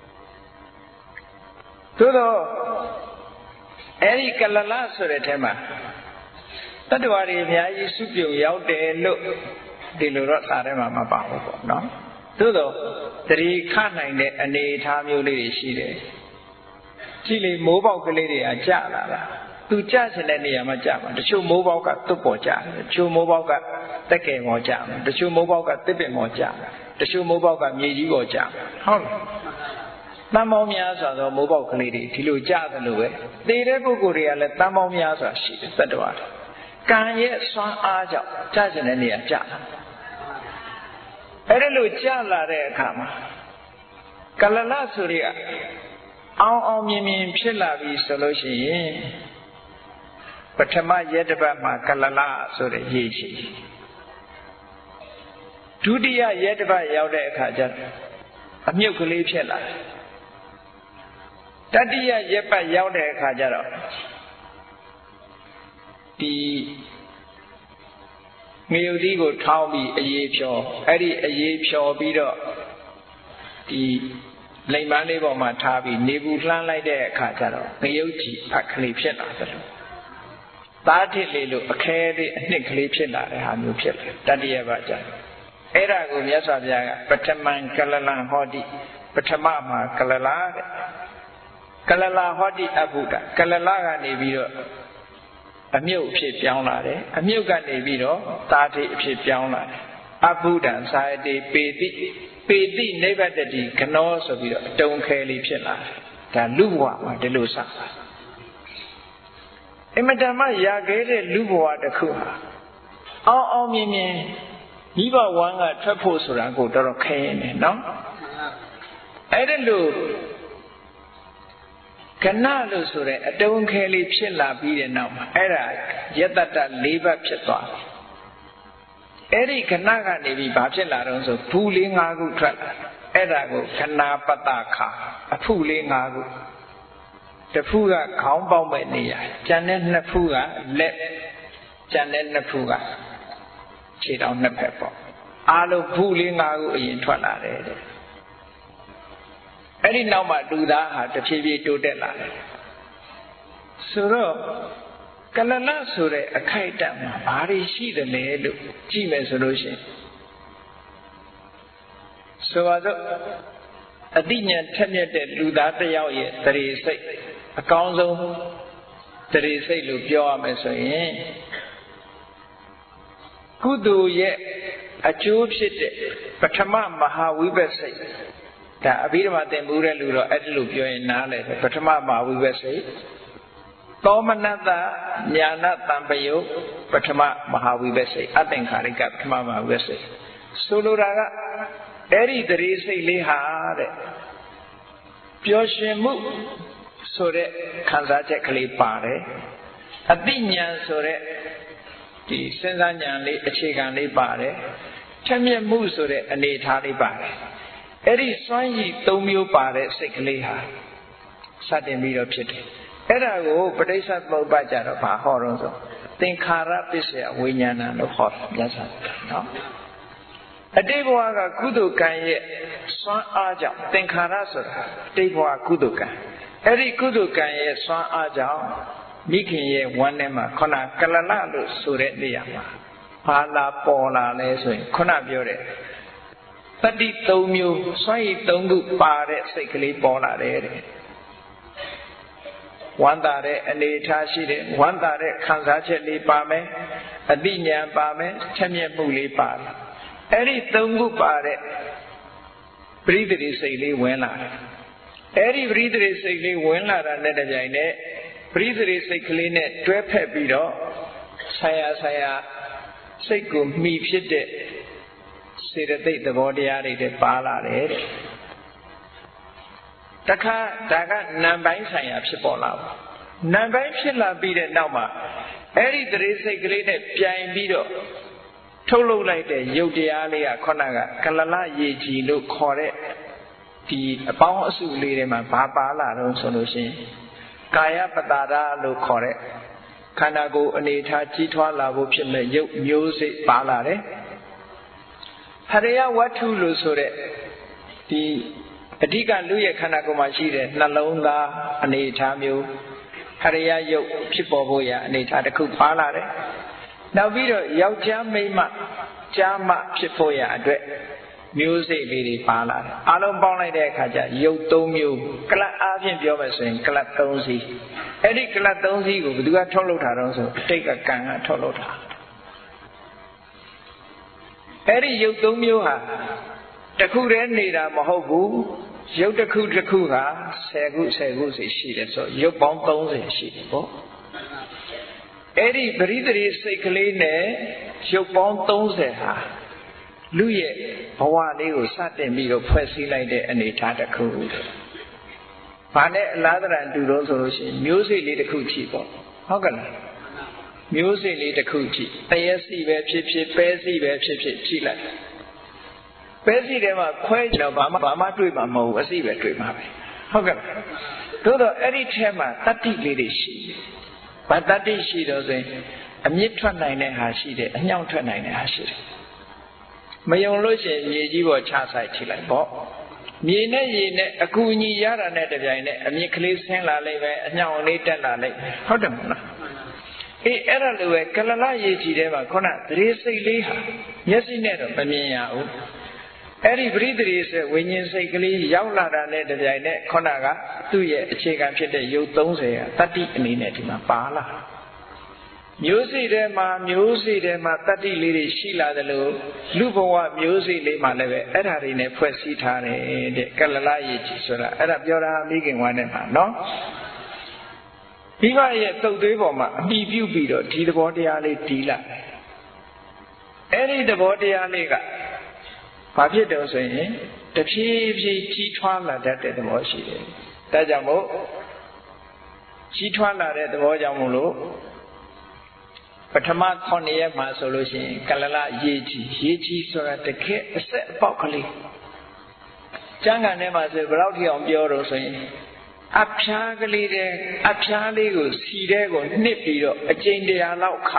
A: သို့တော့အဲ့ဒီကလလဆိုတဲ့ထဲမှာတတ္တဝါတွေအများကြီးစုပြုံရောက်တယ်လို့ဒီလိုတော့စာထဲမှာမပါဘူးပေါ့နော်သို့တော့တတိခနိုင်တဲ့အနေအထားမျိုးလေးတွေရှိတယ်ကြည့်လေမိုးပေါက်ကလေးတွေကကြာလာတာသူကြချင်တဲ့နေရာမှာကြာမှာတချို့မိုးပေါက်ကသွတ်ပေါ်ကြာတယ်တချို့မိုးပေါက်ကတက်ကယ်ပေါ်ကြာတယ်တချို့မိုးပေါက်ကတစ်ပင်ပေါ်ကြာတယ်တချို့မိုးပေါက်ကမြေကြီးပေါ်ကြာဟုတ်လားတန်ပေါင်းများစွာသောမိုးပေါက်ကလေးတွေဒီလိုကြာတယ်လို့ပဲသေတဲ့ပုဂ္ဂိုလ်တွေကလည်းတန်ပေါင်းများစွာရှိတယ်သတ္တဝါတွေကံရဲ့စွမ်းအားကြောင့်ကြာချင်တဲ့နေရာကြာတယ်အဲ့ဒါလို့ကြာလာတဲ့အခါမှာကလလဆိုတွေကအောင်မြင်ဖြစ်လာပြီဆိုလို့ရှိရင်ပထမရက်တစ်ပတ်မှာကလလဆိုတဲ့ရေးရှိဒုတိယရက်တစ်ပတ်ရောက်တဲ့အခါကျတော့အမြုပ်ကလေးဖြစ်လာတတိယရက်ပတ်ရောက်တဲ့အခါကျတော့ဒီငရုတ်သီးကိုထောင်းပြီးအေးဖြောအဲ့ဒီအေးဖြောပြီးတော့ဒီလိမ်ပန်းလေးပေါ်မှာထားပြီးနေဘူးလှမ်းလိုက်တဲ့အခါကျတော့ငရုတ်ကြီးဖတ်ကလေးဖြစ်လာတယ်လို့သားထစ်လေးလို့အခဲလေးအနှစ်ကလေးဖြစ်လာတဲ့ဟာမျိုးဖြစ်လာတတိယပတ်ကျအဲ့ဒါကိုမြတ်စွာဘုရားကပထမံကလလံဟောတိပထမမှာကလလာတဲ့ကလလာဟောတိအဘုဒ္ဓကလလာကနေပြီးတော့အမြုပ်အဖြစ်ပြောင်းလာတယ်အမြုပ်ကနေပြီးတော့သားထစ်အဖြစ်ပြောင်းလာတယ်အဘုဒ္ဓံသာယတိပေတိနိဗ္ဗတတိခနောဆိုပြီးတော့အတုံးခဲလေးဖြစ်လာတယ်ဒါလူဘဝမှာဒီလိုစအမတမရခဲ့တဲ့လူဘဝတစ်ခုဟာအောင်မြင်မိဘဝမ်းကထွက်ဖို့ဆိုတာကိုတော်တော်ခဲနေနော်အဲ့ဒါလို့ကဏလို့ဆိုတဲ့အတုံးခဲလေးဖြစ်လာပြီးတဲ့နောက်မှာအဲ့ဒါယတ္တ၄ဘတ်ဖြစ်သွားတယ် Eri Kanaka Nevi Bachelor so Puli Nagu Trala Edago Kanapataka a Puli Nagu the Fuga Compound Nia Janet Nafuga let Janet Nafuga Chit on the pepper Alo Puli Nagu in Twala Eri Nama do that the TV to the land Suro Kalala Sure a Kaitama, Bari she the maid, Jime solution. So a dinner tenure do that the yaw yet, there is a council, there is a look your mesoin. Kudu yet a tube shit, Patama Maha Weber say that Abirama de Mureluro at look your in Nale, Patama Weber say. Tomanata Nyana Tampayo Patama Mahavivese Atenkarika Patama Mahavivese Suluraga Eri Derese Lihare Pyoshemu Sore Kanzache Kalipare Adinyan Sore the Senzanyan Achigan Pare Chamia Musore and Itali Pare Eri Swanyi Tomio Pare Sekliha Satemiro Chiti Erago, Padesa Bajara, Horror. Think Hara Pisia, Winyana, no hot, yes, no. A Devoaga Kudukan yet, Swan Aja, think Harasura, Devoa Kuduka. Eri Kudukan yet, Swan Aja, Mikin ye one name, Kona Kalalalu Suret Diama. Pala Pola Leswin, Kona Biore. Tadi Tomu, Swai Tongu Pare, Sekali Pola Rere. One that and the Tashi, one that Kansache Lipame, a Dinya Pame, Chamia Muli Pare. Eri Tongu Pare, breathe safely when I. Eri breathe safely when I ran at a jane, breathe safely net, drip happy, Saya, Seku, me pit, say the body are the Pala. Taka Nambai Saya Pipola. Nambai Pilla be the Nama. Eri the Rese Great Pian Bido. Tolo like the Yodialia Konaga, Kalala Yeji look correct. The Bawasu Lima Papa La solution. Kaya Patada look correct. Kanago Anita Chitwa Lavo Pilla music Palare. Haria Watu Lusore. The Adika Luya Kanakomashi, Nalonga, Anita Mu, Haria Yo, Chipoboya, Anita the Kupalare. Now Vido Yauja Mema, Jama Chipoya, music lady Pala. Alon Bonai de Kaja, Yo Tomu, Kala Avian Biomasin, Kalatonzi. Eddie Kalatonzi, who do a Tolota also, take a Kanga Tolota. Eddie Yo Tomu. The Kuren Nida Mahobu, Yotaku Jakuha, Segu she, so Yopon is she. Eddie Bridri Sekeline, Yopon Tonzeha, Louis, Hawani, Satin Migo, Pressy like the Anita Ku. Pane Lather and do those solutions, music lead the Kuchipo. How can I? Music lead the Kuchi, ASC web chip, Pessy web chip, Chila. Pesi dema quite no Bama Dreamer Mo, a Siva Dreamer. Okay. Todo any tema, that lady she. But that is she doesn't. A Mitran nine has she did, a young turn nine has she. My own lotion, ye were chasai chilling Bob. Yene, a Kuni Yara net of Yane, a Miklis Sela Leve, a young later Lale. How the Mona? E era Lue, Kalala Yeji Deva, Kona, Rese Leha. Yes, in Nedo, Mamia. Eri breather is when you say Glee, Yaula, and the Jane, Konaga, 2 years, a chicken pit, you don't say, 30 minutes in a pala. Music them, 30 lady Sheila the Lu, Luboa, music lima leve, Erarine, Puesitane, the Kalala Sura, Arabiola, making one and no? Viva yet told the woman, be you beat or tea the body alley dealer. Eri the body allega. Papi does say, the Chitwana that the Moshi. Tajamo Chitwana at the Mojamulo ပထမ9ရက်မှာဆိုလို့ရှိရင်ကလလရေးကြီးဆိုတာတကယ်အဆက်အပေါက်ကလေးကျမ်းဂန်ထဲမှာဆိုဘယ်လောက်ထိအောင်ပြောတော့ဆိုရင်အဖျားကလေးတဲ့အဖျားလေးကိုစီတဲ့ကိုနှစ်ပြီးတော့အကျိန်100လောက်ခါ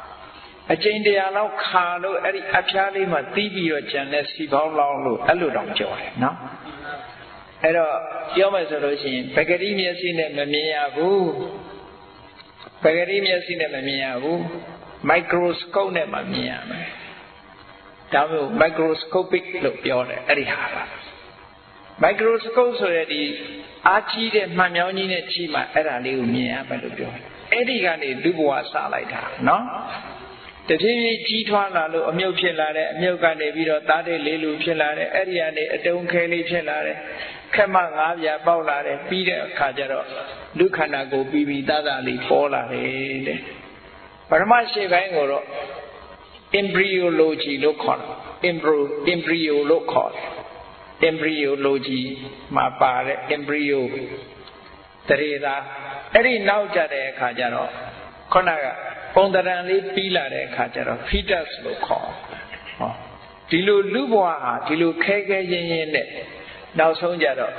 A: လို့အဲ့ဒီအဖျားလေးမှာတီးပြီးတော့ကျန်တဲ့စီပေါင်းလောင်းလို့အဲ့လိုတောင်ပြောတယ်နော်အဲ့တော့ပြောမယ်ဆိုလို့ရှိရင်ပဂတိမျက်စိနဲ့မမြင်ရဘူးပဂတိမျက်စိနဲ့မမြင်ရဘူးမိုက်ခရိုစကုပ်နဲ့မှမြင်ရမယ်ဒါမျိုးမိုက်ခရိုစကုပစ်လို့ပြောတယ်အဲ့ဒီဟာပါမိုက်ခရိုစကုပ်ဆိုတဲ့ဒီအားကြီးတဲ့မှန်မြောင်းကြီးနဲ့ကြီးမှအဲ့ဒါလေးကိုမြင်ရမယ်လို့ပြောတယ်အဲ့ဒီကနေလူဘဝစလိုက်တာနော်တဖြည်းဖြည်းကြီးထွားလာလို့အမြုပ်ဖြစ်လာတယ်အမြုပ်ကနေပြီးတော့သားတဲ့လေးလူဖြစ်လာတယ်အဲ့ဒီကနေအတုံးခဲလေးဖြစ်လာတယ်ခက်မ9ပြာပေါက်လာတယ်ပြီးတဲ့အခါကျတော့လူခန္ဓာကိုယ်ပြီးသားလေးပေါ်လာတယ်တဲ့ပရမရှိပိုင်းကိုတော့ embryology လို့ခေါ်တယ် embryo လို့ခေါ်တယ် embryology မှာပါတဲ့ embryo တရေသာအဲ့ဒီနောက်ကြတဲ့အခါကျတော့ခုနကပုံတရံလေးပြီးလာတဲ့အခါကျတော့ fetus လို့ခေါ်ဟောဒီလိုလူဘဝဟာဒီလိုခဲခဲရင်းရင်းနဲ့နောက်ဆုံးကြတော့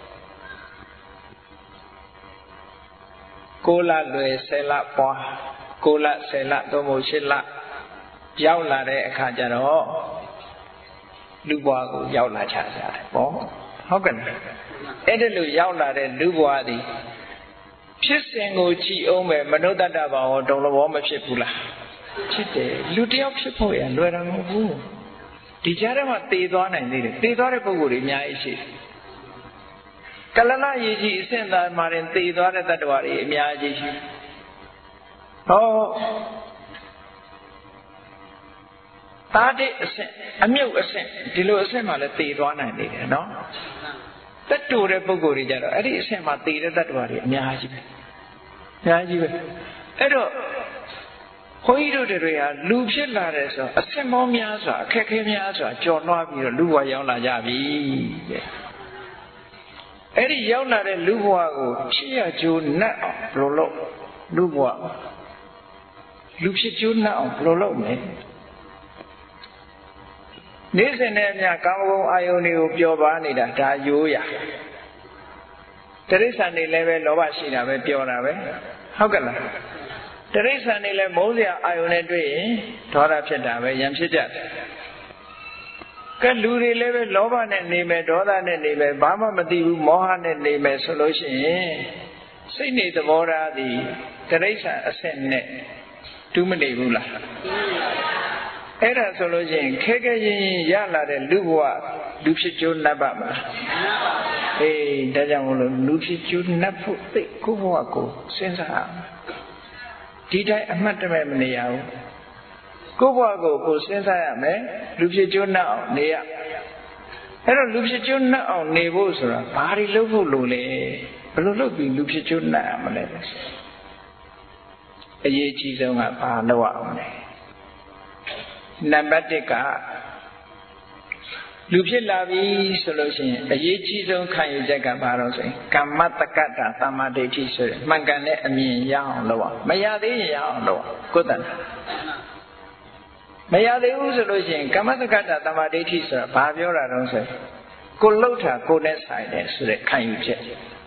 A: 6 လလွယ်10 လပွား6 လ10 လသို့မဟုတ်8 လရောက်လာတဲ့အခါကျတော့လူဘဝကိုရောက်လာကြတယ်ပေါ့ဟုတ်ကဲ့အဲ့ဒါလိုရောက်လာတဲ့လူဘဝသည်ဖြစ်စဉ်ကိုကြည့်အောင်ပဲမနုဿတ္တဘာဝဒုံလဘောမဖြစ်ဘူးလားဖြစ်တယ်လူတယောက်ဖြစ်ဖို့ရလွယ်တယ်မဟုတ်ဘူးဒီကြားထဲမှာသေသွားနိုင်သေးတယ်သေသွားတဲ့ပုဂ္ဂိုလ်တွေအများကြီးရှိတယ်ကလလရေကြီးအဆင့်သားမှာတင်သေသွားတဲ့တ attva တွေအများကြီးရှိဟောသားတဲ့အဆင့်အမြုပ်အဆင့်ဒီလိုအဆင့်မှာလည်းသေသွားနိုင်သေးတယ်နော်တက်တူတဲ့ပုဂ္ဂိုလ်တွေကြတော့အဲ့ဒီအဆင့်မှာသေတဲ့တ attva တွေအများကြီးပဲအဲ့တော့ဘုန်းကြီးတို့တွေဟာလူဖြစ်လာတယ်ဆိုအဆင့်ပေါင်းများစွာအခက်ခဲများစွာကြော်လွှားပြီးတော့လူဘဝရောက်လာကြပြီတဲ့အဲ့ဒီရောက်လာတဲ့လူဘဝကိုဖြစ်ရကြိုးနှက်အောင်ဘယ်လိုလုပ်လူဘဝလူဖြစ်ကြိုးနှက်အောင်ဘယ်လိုလုပ်မလဲနေ့စဉ်နဲ့အမျှကာမဂုဏ်အာယုန်တွေကိုပျော်ပါနေတာဒါရိုးရာတိရစ္ဆာန်တွေလည်းပဲလောဘရှိတာပဲပျော်တာပဲဟုတ်ကဲ့လားတိရစ္ဆာန်တွေလည်းမုန်းစရာအာယုန်နဲ့တွေ့ရင်ဒေါသဖြစ်တာပဲရံဖြစ်ကြတယ်ကဲလူတွေလည်းပဲလောဘနဲ့နေမယ်ဒေါသနဲ့နေမယ်ဘာမှမသိဘူးမောဟနဲ့နေမယ်ဆိုလို့ရှိရင်စိတ်နေသဘောထားသည်တိရစ္ဆာန်အဆင့်နဲ့တူးမနေဘူးလားအဲ့ဒါဆိုလို့ရှိရင်ခဲခဲရင်းရင်းရလာတဲ့လူဘဝလူဖြစ်ကျိုးနှပ်ပါမလားအေးဒါကြောင့်မလို့လူဖြစ်ကျိုးနှပ်ဖို့သိကိုဘဝကိုစဉ်းစားအောင်ဒီတိုင်းအမှတ်တမဲ့မနေရဘူးကိုဘဝကိုစဉ်းစားရမယ်လူဖြစ်ကျိုးနှပ်အောင်နေရအဲ့တော့လူဖြစ်ကျိုးနှပ်အောင်နေဖို့ဆိုတာဘာတွေလုပ်ဖို့လိုလဲဘယ်လိုလုပ်ပြီးလူဖြစ်ကျိုးနှပ်ရမလဲအရေးကြီးဆုံးကဘာလုပ်ရအောင်လဲနံပါတ်1ကလူဖြစ်လာပြီဆိုလို့ရှိရင်အရေးကြီးဆုံးခံယူချက်ကဘာလို့ဆိုရင်ကမ္မတက္ကတာသမာဓိဋ္ဌိဆိုရယ်မှန်ကန်တဲ့အမြင်ရအောင်လုပ်အောင်မရသေးရင်ရအောင်လုပ်အောင်ကိုယ်တန်မရသေးဘူးဆိုလို့ရှိရင်ကမ္မတက္ကတာသမာဓိဋ္ဌိဆိုတာဘာပြောတာတော့ဆိုကိုလှုပ်တာကိုနဲ့ဆိုင်တယ်ဆိုတဲ့ခံယူချက်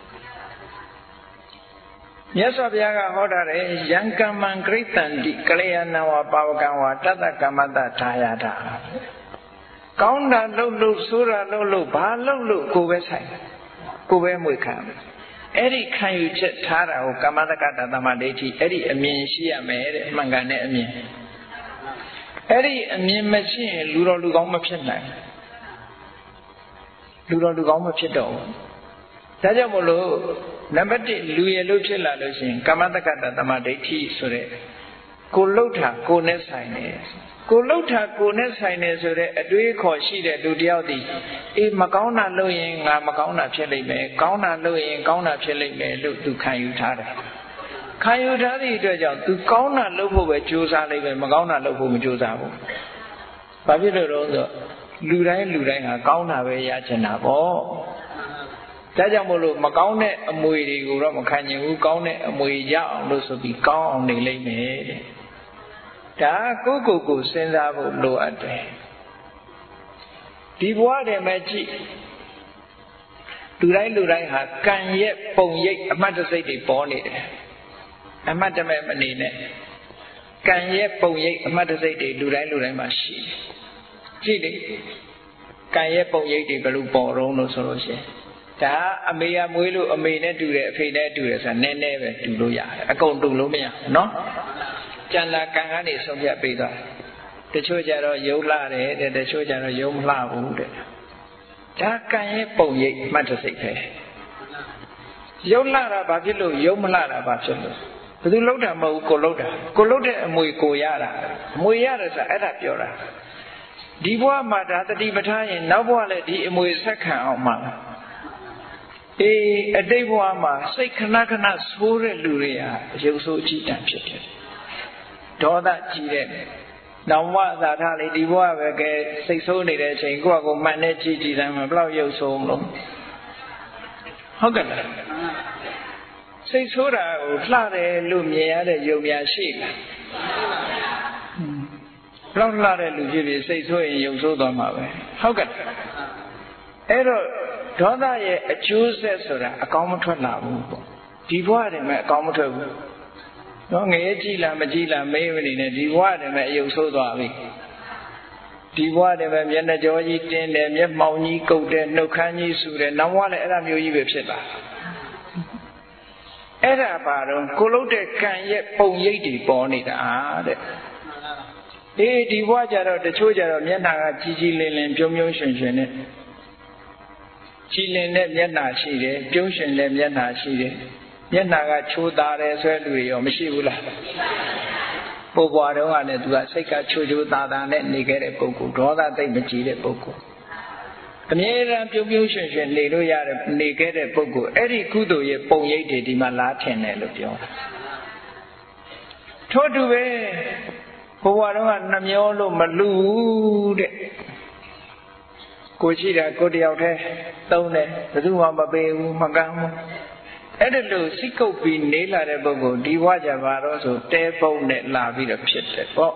A: မြတ်စွာဘုရားကဟောထားတယ်ယံကမ္မံဂရိတံတိကလျာဏဝပါဝကံဝတတ္တကမ္မတထာယတာကောင်းတာလှုပ်လို့ဆိုးတာလှုပ်လို့ဘာလှုပ်လို့ကိုပဲဆိုင်ကိုပဲမွေခံအဲ့ဒီခံယူချက်ထားတာကိုကမ္မတက္ကတာသမာဓိဋ္ဌိအဲ့ဒီအမြင်ရှိရမယ်တဲ့မှန်ကန်တဲ့အမြင်အဲ့ဒီအမြင်မရှိရင်လူတော်လူကောင်းမဖြစ်နိုင်လူတော်လူကောင်းမဖြစ်တော့ဘူးဒါကြောင့်မို့လို့နံပါတ်1လူရလို့ဖြစ်လာလို့ရှိရင်ကမ္မတက္ကတာသမာဓိဋ္ဌိဆိုတဲ့ကိုလှုပ်တာကိုနဲ့ဆိုင်တယ်ကိုလှုပ်တာကိုနဲ့ဆိုင်တယ်ဆိုတဲ့အတွေးခေါ်ရှိတဲ့လူတယောက်ဒီအေးမကောင်းတာလုပ်ရင်ငါမကောင်းတာဖြစ်လိမ့်မယ်ကောင်းတာလုပ်ရင်ကောင်းတာဖြစ်လိမ့်မယ်လို့သူခံယူထားတယ်ခံယူထားသည့်အတွက်ကြောင့်သူကောင်းတာလုပ်ဖို့ပဲကြိုးစားလိမ့်မယ်မကောင်းတာလုပ်ဖို့မကြိုးစားဘူးဘာဖြစ်လို့လဲဆိုတော့လူတိုင်းဟာကောင်းတာပဲရချင်တာပေါ့ဒါကြောင့်မို့လို့မကောင်းတဲ့အမွေတွေကိုတော့မခံချင်ဘူးကောင်းတဲ့အမွေရအောင်လို့ဆိုပြီးကောင်းအောင်နေလိမ့်မယ်တဲ့ဒါကိုစဉ်းစားဖို့လိုအပ်တယ်ဒီဘဝတည်းမဲ့ကြည့်လူတိုင်းဟာကံရဲ့ပုံရိပ်အမှတ်တစိတ်တွေပေါ်နေတယ်အမှတ်တမဲ့မနေနဲ့ကံရဲ့ပုံရိပ်အမှတ်တစိတ်တွေလူတိုင်းမှာရှိတယ်ကြည့်လေကံရဲ့ပုံရိပ်တွေဘယ်လိုပေါ်တော့လို့ဆိုလို့ရှိရင်ဒါအမေကမွေးလို့အမေနဲ့တူတယ်အဖေနဲ့တူတယ်ဆိုတာနည်းနည်းပဲတူလို့ရတယ်အကုန်တူလို့မရဘူးเนาะကျန်လာကံကနေဆုံးဖြတ်ပေးသွားတယ်တချို့ကြတော့ယုံလှတယ်တဲ့တချို့ကြတော့ယုံမလှဘူးတဲ့ဒါကံရဲ့ပုံရိပ်မှတ်တစိတ်ပဲယုံလှတာဘာဖြစ်လို့ယုံမလှတာဘာဖြစ်လို့ဘယ်သူလှုပ်တာမဟုတ်ဘူးကိုလှုပ်တာကိုလှုပ်တဲ့အမွေကိုရတာအမွေရတယ်ဆိုတာအဲ့ဒါပြောတာဒီဘဝမှာဒါတတိပဋ္ဌာန်ရင်နောက်ဘဝလည်းဒီအမွေဆက်ခံအောင်မှာအတိတ်ဘဝမှာစိတ်ခဏဆိုးတဲ့လူတွေဟာရုပ်ဆိုးအကြည့်တန်ဖြစ်တယ်ဒေါသကြီးတဲ့နောင်ဘဝသာထားလေဒီဘဝပဲကဲစိတ်ဆိုးနေတဲ့အချိန်ကိုယ့်အကိုမှန်နဲ့ကြည်တယ်မှာဘလောက်ရုပ်ဆိုးမလို့ဟုတ်ကဲ့လားစိတ်ဆိုးတာကိုလှတယ်လို့မြင်ရတဲ့ယုံများရှိလားဘလောက်လှတဲ့လူဖြစ်ဖြစ်စိတ်ဆိုးရင်ယုံဆိုးသွားမှာပဲဟုတ်ကဲ့အဲ့တော့ဒေါသရဲ့အကျိုးဆက်ဆိုတာအကောင်းမထွက်လာဘူးပေါ့ဒီဘဝတည်းမှာအကောင်းမထွက်ဘူးနော်ငရဲကြည်လားမကြည်လားမေးမနေနဲ့ဒီဘဝတည်းမှာအယုံဆိုးသွားပြီဒီဘဝတည်းမှာမျက်နှာကြောကြီးတင်းတယ်မျက်မှောင်ကြီးကုတ်တယ်နှုတ်ခမ်းကြီးဆူတယ်နောက်ဘဝလည်းအဲ့ဒါမျိုးကြီးပဲဖြစ်လာအဲ့ဒါပါတော့ကိုလုတ်တဲ့ကံရဲ့ပုံရိပ်တွေပေါ်နေတာတဲ့ဒီဘဝကြတော့တချို့ကြတော့မျက်နှာကကြီးလင်းပြုံးရွှင်နဲ့ကြည်လင်တဲ့မျက်နှာရှိတယ်ပြုံးရွှင်တဲ့မျက်နှာရှိတယ်မျက်နှာကချိုးသားတယ်ဆွဲလူတွေရောမရှိဘူးလားပို့ပွားတော့ကလည်းသူကစိတ်ကချိုးသားနဲ့နေခဲ့တဲ့ပုဂ္ဂိုလ်ဒေါသသိမ့်မကြည်တဲ့ပုဂ္ဂိုလ်အမြဲတမ်းပြုံးရွှင်နေလို့ရတဲ့နေခဲ့တဲ့ပုဂ္ဂိုလ်အဲ့ဒီကုသိုလ်ရဲ့ပုံရိပ်တွေဒီမှာလားထင်တယ်လို့ပြောတာထို့တူပဲဘဝတော့ကနှမျောလို့မလူဘူးတဲ့ကိုရှိတာကိုတယောက်တည်းသုံးတယ်ဘယ်သူမှမပေးဘူးမကမ်းဘူးအဲ့ဒါလို့စိတ်ကုပ်ပြီးနေလာတဲ့ပုဂ္ဂိုလ်ဒီဘဝကြပါတော့ဆိုတဲပုံနဲ့လာပြီးတော့ဖြစ်တယ်ပေါ့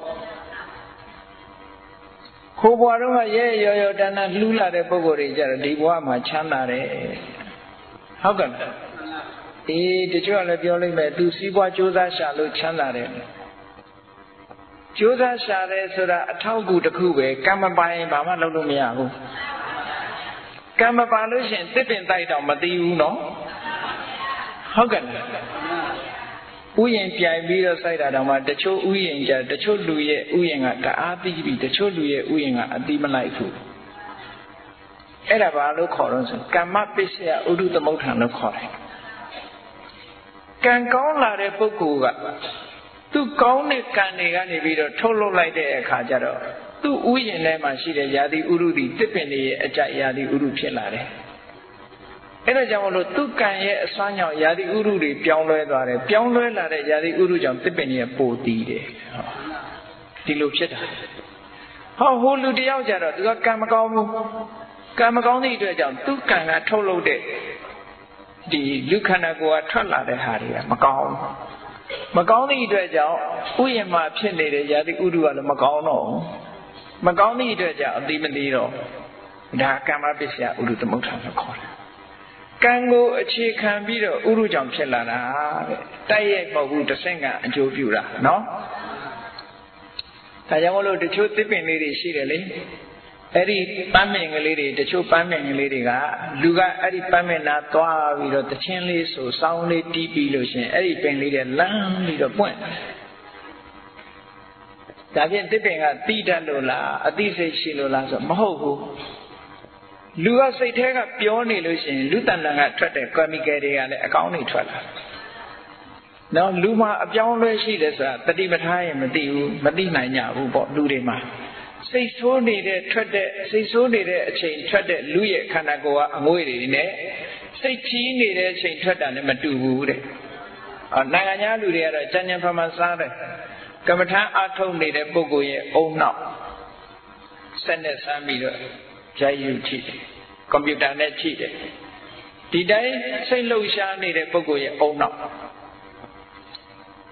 A: ခိုးဘဝတော့ကရဲရောတန်းလှူးလာတဲ့ပုဂ္ဂိုလ်တွေကြတော့ဒီဘဝမှာချမ်းသာတယ်ဟုတ်ကဲ့တချို့ကလည်းပြောလိုက်မယ်သူစီးပွားကြိုးစားရှာလို့ချမ်းသာတယ်ကြိုးစားရှာတယ်ဆိုတာအထောက်အကူတစ်ခုပဲကံမပိုင်ဘာမှလုပ်လို့မရဘူးကံမပါလို့ရှင်တစ်ပင်တိုက်တော့မသိဘူးနော်ဟုတ်ကဲ့ဥယျာဉ်ပြိုင်ပြီးတော့စိုက်တာတောင်မှတချို့ဥယျာဉ်ကြတချို့လူရဲ့ဥယျာဉ်ကတအားသိပြီးတချို့လူရဲ့ဥယျာဉ်ကအသိမလိုက်ဘူးအဲ့ဒါဘာလို့ခေါ်တော့ဆိုကမ္မပစ္စယဥဒုသမုဋ္ဌာန်လို့ခေါ်တယ်ကံကောင်းလာတဲ့ပုဂ္ဂိုလ်ကသူကောင်းတဲ့ကံတွေကနေပြီးတော့ထုတ်လုပ်လိုက်တဲ့အခါကျတော့သူ့ဥယျာဉ်ထဲမှာရှိတဲ့ယာတိဥရုတွေတစ်ပင်တွေရဲ့အကြိုက်ယာတိဥရုဖြစ်လာတယ်အဲ့ဒါကြောင့်မလို့သူကံရဲ့အစွမ်းကြောင့်ယာတိဥရုတွေပြောင်းလဲသွားတယ်ပြောင်းလဲလာတဲ့ယာတိဥရုကြောင့်တစ်ပင်တွေပိုတည်တယ်ဒီလိုဖြစ်တာဟိုလူတယောက်ကြတော့သူကကံမကောင်းဘူးကံမကောင်းတဲ့အတွက်ကြောင့်သူကံကထုတ်လုပ်တဲ့ဒီလူခန္ဓာကိုယ်ကထွက်လာတဲ့ဟာတွေကမကောင်းမကောင်းတဲ့အတွက်ကြောင့်ဥယျာဉ်မှာဖြစ်နေတဲ့ယာတိဥရုကလည်းမကောင်းတော့မကောင်းတဲ့အတွက်ကြောင့်အတိမသိတော့ဒါကမ္မပစ္စယဥရုသမုဋ္ဌာန်လို့ခေါ်တယ်ကံကိုအခြေခံပြီးတော့ဥရုကြောင့်ဖြစ်လာတာတဲ့တိုက်ရိုက်မဟုတ်ဘူးတစ်ဆင့်ကအကျိုးပြုတာနော်ဒါကြောင့်မလို့တချို့သစ်ပင်လေးတွေရှိတယ်လေအဲ့ဒီပန်းမင်ကလေးတွေတချို့ပန်းမင်ကလေးတွေကလူကအဲ့ဒီပန်းမင်နာသွားပြီးတော့တချင်းလေးဆိုစောင်းလေးတီးပြီးလို့ရှင်အဲ့ဒီပင်လေးတွေလမ်းပြီးတော့ပွင့်ဒါဖြင့်သစ်ပင်ကတီးတတ်လို့လားအသိစိတ်ရှိလို့လားဆိုမဟုတ်ဘူးလူကစိတ်ထဲကပြောနေလို့ရှင်လူတဏ္ဍာကထွက်တဲ့ chemical တွေကလည်းအကောင်းကြီးထွက်လာနော်လူမှာအပြောင်းလဲရှိတယ်ဆိုတာတတိပဋ္ဌာန်ရင်မသိဘူးမသိနိုင်ကြဘူးပေါ့လူတွေမှာစိတ်ဆိုးနေတဲ့ထွက်တဲ့စိတ်ဆိုးနေတဲ့အချိန်ထွက်တဲ့လူရဲ့ခန္ဓာကိုယ်ကအငွေ့တွေနဲ့စိတ်ကြီးနေတဲ့အချိန်ထွက်တာနဲ့မတူဘူးတဲ့နိုင်ငံခြားလူတွေကတော့ကြံ့ကြံ့ဖန်ဖန်စားတယ်ကမ္မထာအထုတ်နေတဲ့ပုဂ္ဂိုလ်ရဲ့အုံနောက်ဆက်နဲ့ဆမ်းပြီးတော့ဂျာယူကြည့်တယ်ကွန်ပျူတာနဲ့ကြည့်တယ်ဒီတိုင်းစိတ်လှုပ်ရှားနေတဲ့ပုဂ္ဂိုလ်ရဲ့အုံနောက်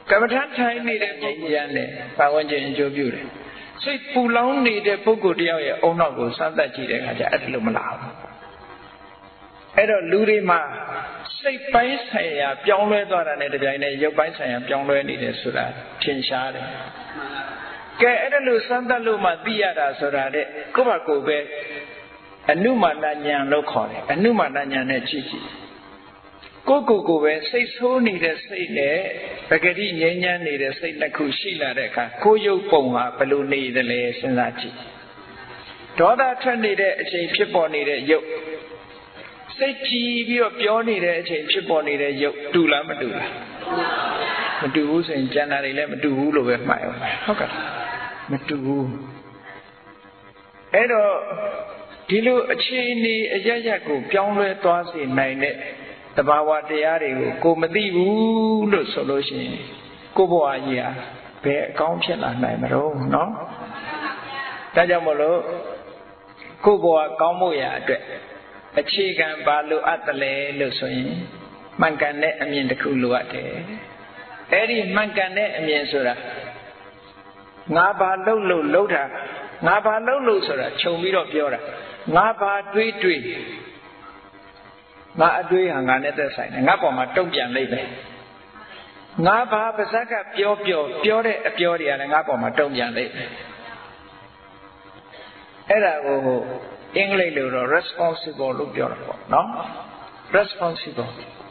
A: ကမ္မထထိုင်နေတဲ့ငြိမ်းချမ်းတဲ့ပတ်ဝန်းကျင်အကျိုးပြုတယ်စိတ်ပူလောင်နေတဲ့ပုဂ္ဂိုလ်တယောက်ရဲ့အုံနောက်ကိုစမ်းသပ်ကြည့်တဲ့အခါကျအဲ့ဒါလို့မလားဘူးအဲ့တော့လူတွေမှာစိတ်ပိုင်းဆိုင်ရာပြောင်းလဲသွားတာနဲ့တပြိုင်နက်ရုပ်ပိုင်းဆိုင်ရာပြောင်းလဲနေတယ်ဆိုတာထင်ရှားတယ်ကဲအဲ့ဒါလို့စမ်းသပ်လို့မှသိရတာဆိုတာတဲ့ကိုယ့်ဘာကိုယ်ပဲအနုမာနဉာဏ်လို့ခေါ်တယ်အနုမာနဉာဏ်နဲ့ကြည့်ကြည့်ကိုယ့်ကိုယ်ပဲစိတ်ဆိုးနေတဲ့စိတ်နဲ့ပဂတိငြိမ်းချမ်းနေတဲ့စိတ်နှစ်ခုရှိလာတဲ့အခါကိုယ်ရုပ်ပုံဟာဘယ်လိုနေသလဲစဉ်းစားကြည့်ဒေါသထွက်နေတဲ့အချိန်ဖြစ်ပေါ်နေတဲ့ရုပ်စိတ်ကြည်ပြီးတော့ပြောနေတဲ့အချိန်ဖြစ်ပေါ်နေတဲ့ရုပ်တူလားမတူလားမတူဘူးဆိုရင်ကျန်တာတွေလည်းမတူဘူးလို့ပဲမှတ်ရမယ်ဟုတ်ကဲ့မတူဘူးအဲ့တော့ဒီလိုအခြေအနေအရရကိုပြောင်းလဲသွားစေနိုင်တဲ့တဘာဝတရားတွေကိုကိုမသိဘူးလို့ဆိုလို့ရှိရင်ကိုဘဝကြီးဟာဘယ်အကောင်းဖြစ်လာနိုင်မလို့နော်ဒါကြောင့်မလို့ကိုဘဝကောင်းဖို့ရအတွက်အခြေခံပါလိုအပ်တယ်လို့ဆိုရင်မှန်ကန်တဲ့အမြင်တစ်ခုလိုအပ်တယ်အဲ့ဒီမှန်ကန်တဲ့အမြင်ဆိုတာငါဘာလှုပ်တာငါဘာလှုပ်ဆိုတာခြုံပြီးတော့ပြောတာငါဘာတွေးငါအတွေးဟာငါနဲ့သက်ဆိုင်တယ်ငါပေါ်မှာတုံ့ပြန်လိုက်ပဲငါဘာပါဇက်ကပြောတဲ့အပြောတွေကလည်းငါပေါ်မှာတုံ့ပြန်လိုက်ပဲအဲ့ဒါကိုအင်္ဂလိပ်လိုတော့ responsible လို့ပြောတာပေါ့နော် responsible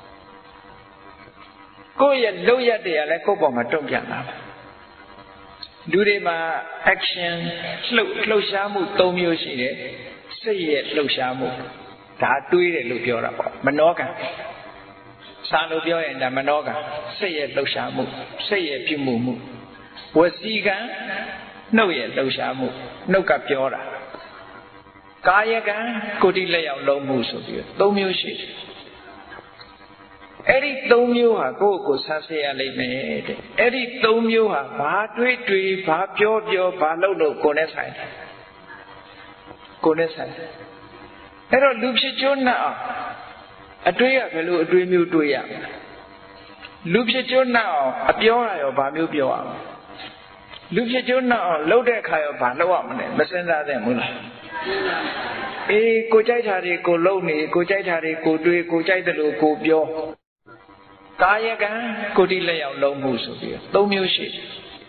A: ကိုယ့်ရဲ့လုပ်ရက်တွေကလည်းကိုယ့်ပေါ်မှာတုံ့ပြန်လာတယ်လူတွေမှာ action လှုပ်ရှားမှု၃မျိုးရှိတယ်စိတ်ရဲ့လှုပ်ရှားမှုဒါတွေးတယ်လို့ပြောတာပေါ့မနောကံစာလို့ပြောရင်ဒါမနောကံစိတ်ရဲ့လှုပ်ရှားမှုစိတ်ရဲ့ပြုမှုမှုဝစီကံနှုတ်ရဲ့လှုပ်ရှားမှုနှုတ်ကပြောတာကာယကံကိုယ်တိလက်ရောက်လုံးမှုဆိုပြီး၃မျိုးရှိတယ်အဲ့ဒီ၃မျိုးဟာကိုယ့်ကိုဆန်းစစ်ရလိမ့်မယ်တဲ့အဲ့ဒီ၃မျိုးဟာဘာတွေးဘာပြောဘာလုပ်ကိုယ်နဲ့ဆိုင်တယ်ကိုယ်နဲ့ဆိုင်တယ်အဲ့တော့လူဖြစ်ကျွန်းနဲ့အောင်အတွေးရဘယ်လိုအတွေးမျိုးတွေးရမလဲလူဖြစ်ကျွန်းနဲ့အောင်အပြောရရောဘာမျိုးပြောရမလဲလူဖြစ်ကျွန်းနဲ့အောင်လှုပ်တဲ့အခါရောဘာလုပ်ရမလဲမစဉ်းစားသင့်ဘူးလားအေးကိုကြိုက်တာတွေကိုလှုပ်နေကိုကြိုက်တာတွေကိုတွေးကိုကြိုက်တယ်လို့ကိုပြောကာယကံကိုယ်တိလက်ရောက်လုံးမှုဆိုပြီး၃မျိုးရှိတယ်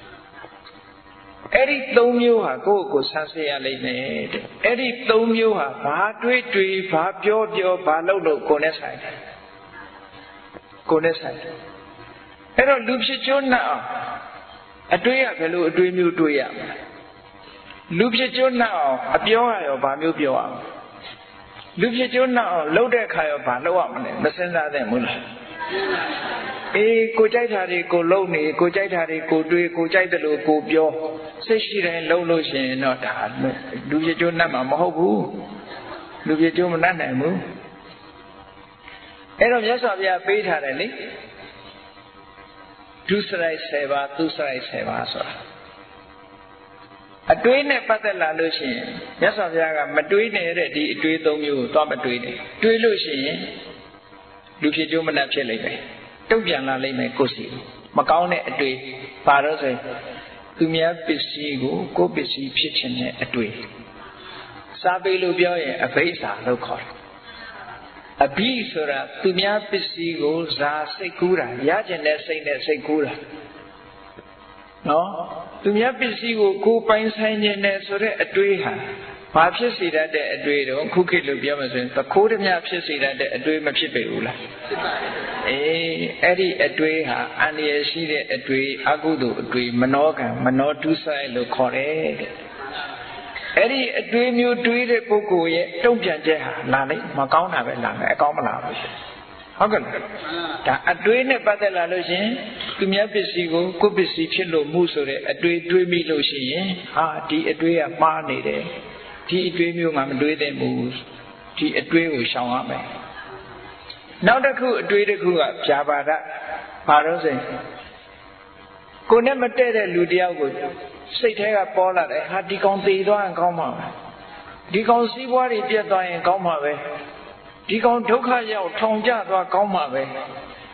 A: အဲ့ဒီ၃မျိုးဟာကိုယ့်ကိုဆန်းစစ်ရလိမ့်မယ်တဲ့အဲ့ဒီ၃မျိုးဟာဘာတွေးဘာပြောဘာလုပ်ကိုယ်နဲ့ဆိုင်တယ်ကိုယ်နဲ့ဆိုင်တယ်အဲ့တော့လူဖြစ်ကျွန်းနဲ့အောင်အတွေးရဘယ်လိုအတွေးမျိုးတွေးရမလဲလူဖြစ်ကျွန်းနဲ့အောင်အပြောရရောဘာမျိုးပြောရမလဲလူဖြစ်ကျွန်းနဲ့အောင်လှုပ်တဲ့အခါရောဘာလုပ်ရမလဲမစဉ်းစားသင့်ဘူးလားအေးကိုကြိုက်တာတွေကိုလှုပ်နေကိုကြိုက်တာတွေကိုတွေးကိုကြိုက်တယ်လို့ကိုပြောစိတ်ရှိတိုင်းလှုပ်လို့ရှိရင်တော့ဒါလူပြကျွန်းနဲ့မှာမဟုတ်ဘူးလူပြကျွန်းမနဲ့နိုင်ဘူးအဲ့တော့မြတ်စွာဘုရားပေးထားတယ်လေဒုစရိုက်7ပါးသူစရိုက်7ပါးဆိုတာအတွေးနဲ့ပတ်သက်လာလို့ရှိရင်မြတ်စွာဘုရားကမတွေးနဲ့တဲ့ဒီအတွေး၃မျိုးကိုသွားမတွေးနဲ့တွေးလို့ရှိရင်လူဖြစ်ကျွန်းမနဲ့ဖြစ်လိမ့်မယ်တုံ့ပြန်လာလိမ့်မယ်ကိုယ်စီမကောင်းတဲ့အတွေ့ဘာလို့ဆိုရင်သူများပစ္စည်းကိုကိုယ်ပစ္စည်းဖြစ်ခြင်းနဲ့အတွေ့စားပေးလို့ပြောရင်အဘိဓါလို့ခေါ်တယ်အဘိဆိုတာသူများပစ္စည်းကိုဇာစိတ်ကူးတာရကျင်တဲ့စိတ်နဲ့စိတ်ကူးတာနော်သူများပစ္စည်းကိုကိုယ်ပိုင်ဆိုင်ခြင်းနဲ့ဆိုတဲ့အတွေ့ဟာဘာဖြစ်စေတတ်တဲ့အတွေ့တော့ခုခေတ်လို့ပြောမှဆိုရင်သခိုးဓမြဖြစ်စေတတ်တဲ့အတွေ့မဖြစ်ပေဘူးလားဖြစ်ပါတယ်အေးအဲ့ဒီအတွေ့ဟာအန္တရာယ်ရှိတဲ့အတွေ့အကုသိုလ်အတွေ့မနောကံမနောတုဆိုင်လို့ခေါ်တယ်တဲ့အဲ့ဒီအတွေ့မျိုးတွေးတဲ့ပုဂ္ဂိုလ်ရဲ့တုံ့ပြန်ချက်ဟာလာလိုက်မကောင်းတာပဲလာမယ်အကောင်းမလာဘူးဟုတ်ကဲ့ဒါအတွေ့နဲ့ပတ်သက်လာလို့ရှင်သူများပစ္စည်းကိုကိုယ်ပစ္စည်းဖြစ်လို့မှုဆိုတဲ့အတွေ့တွေးမိလို့ရှိရင်ဟာဒီအတွေ့ကမှားနေတယ်ဒီအတွေးမျိုးမှမတွေးသင့်ဘူးဒီအတွေးကိုရှောင်ရမယ်နောက်တစ်ခုအတွေးတစ်ခုကဖြာပါဒဘာလို့ဆိုရင်ကိုယ်နဲ့မတည့်တဲ့လူတယောက်ကိုစိတ်ထဲကပေါ်လာတယ်ဟာဒီကောင်သေသွားရင်ကောင်းမှာပဲဒီကောင်စီးပွားတွေပြတ်သွားရင်ကောင်းမှာပဲဒီကောင်ဒုက္ခရောက်ထောင်ကျသွားကောင်းမှာပဲဟ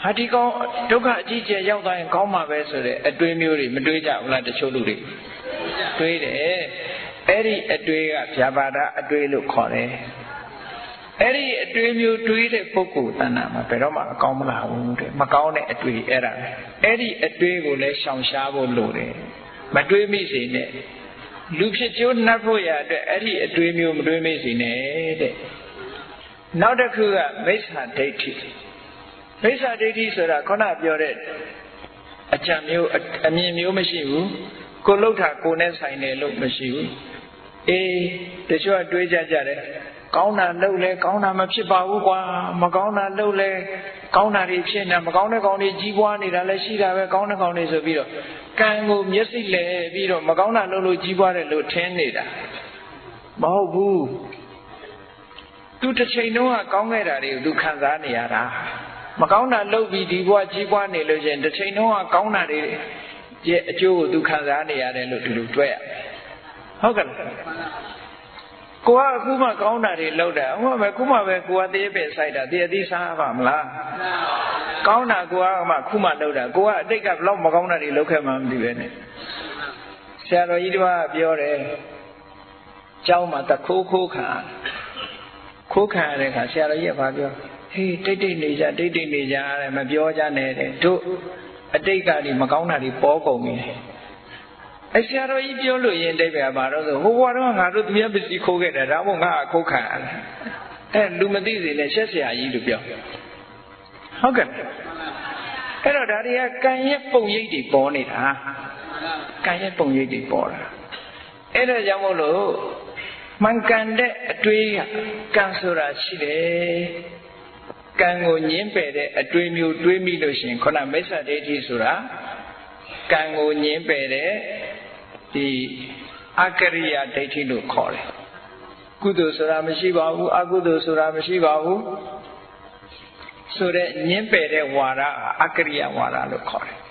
A: ဟာဒီကောင်ဒုက္ခအကြီးကျယ်ရောက်သွားရင်ကောင်းမှာပဲဆိုတဲ့အတွေးမျိုးတွေမတွေးကြဘူးလားတချို့လူတွေတွေးတယ်အဲ့ဒီအတွေးကဗျာပါဒအတွေးလို့ခေါ်တယ်အဲ့ဒီအတွေးမျိုးတွေးတဲ့ပုဂ္ဂိုလ်တဏ္ဍာမှာဘယ်တော့မှအကောင်းမလာဘူးတဲ့မကောင်းတဲ့အတွေးအဲ့ဒါအဲ့ဒီအတွေးကိုလည်းရှောင်ရှားဖို့လိုတယ်မတွေးမိစေနဲ့လူဖြစ်ကျိုးနှပ်ဖို့ရအတွက်အဲ့ဒီအတွေးမျိုးမတွေးမိစေနဲ့တဲ့နောက်တစ်ခုကမိစ္ဆာဒိဋ္ဌိမိစ္ဆာဒိဋ္ဌိဆိုတာခုနပြောတဲ့အကြံမျိုးအမြင်မျိုးမရှိဘူးကိုလှုပ်တာကိုနဲ့ဆိုင်တယ်လို့မရှိဘူးအေးတချို့ကတွေးကြတယ်ကောင်းတာလှုပ်လဲကောင်းတာမဖြစ်ပါဘူးကွာမကောင်းတာလှုပ်လဲကောင်းတာတွေဖြစ်နေမကောင်းတဲ့ကောင်တွေကြီးပွားနေတာလည်းရှိတာပဲကောင်းတဲ့ကောင်တွေဆိုပြီးတော့ကံကိုမျက်စိလဲပြီးတော့မကောင်းတာလှုပ်လို့ကြီးပွားတယ်လို့ထင်နေတာမဟုတ်ဘူးသူတစ်ချိန်လုံးကကောင်းခဲ့တာတွေကိုသူခံစားနေရတာမကောင်းတာလှုပ်ပြီးဒီဘဝကြီးပွားနေလို့ချင်းတစ်ချိန်လုံးကကောင်းတာတွေရဲ့အကျိုးကိုသူခံစားနေရတယ်လို့ဒီလိုတွေ့ရဟုတ်ကဲ့ကိုကအခုမှကောင်းတာတွေလှုပ်တာအခုမှခုမှပဲကိုကတည်းပင်ဆိုင်တာတည်းအသီးစားပါမလားကောင်းတာကိုကမှခုမှလှုပ်တာကိုကအတိတ်ကဘလောက်မကောင်းတာတွေလှုပ်ခဲ့မှမသိပဲနဲ့ဆရာတော်ကြီးတို့ကပြောတယ်ကျောင်းမှာတခိုးခိုးခံရတဲ့ခါဆရာတော်ကြီးကဘာပြောဟေးတိတ်နေကြတယ်မပြောကြနဲ့တဲ့တို့အတိတ်ကဒီမကောင်းတာတွေပေါ်ကုန်ပြီဆရာတော်ကြီးပြောလို့ရင်တိတ်ပဲပါတော့ဆိုဟိုဘွားတော့ငါတို့သူများပစ္စည်းခိုးခဲ့တယ်ဒါမှမဟုတ်ငါခိုးခံရတယ်လူမသိစေနဲ့ရှက်ဆရာကြီးလို့ပြောဟုတ်ကဲ့အဲ့တော့ဒါတွေကကံရဲ့ပုံရိပ်တွေပေါ်နေတာကံရဲ့ပုံရိပ်တွေပေါ်တာအဲ့ဒါကြောင့်မို့လို့မှန်ကန်တဲ့အတွေးကံဆိုတာရှိတယ်ကံကိုညှင်းပယ်တဲ့အတွေးမျိုးတွေးမိလို့ရှိရင်ခုနမိစ္ဆာဒိဋ္ဌိဆိုတာကံကိုညှင်းပယ်တဲ့ဒီအကရိယာဒိဋ္ဌိလို့ခေါ်တယ်ကုသိုလ်ဆိုတာမရှိပါဘူးအကုသိုလ်ဆိုတာမရှိပါဘူးဆိုတဲ့ညှင်းပယ်တဲ့ဝါဒအကရိယာဝါဒလို့ခေါ်တယ်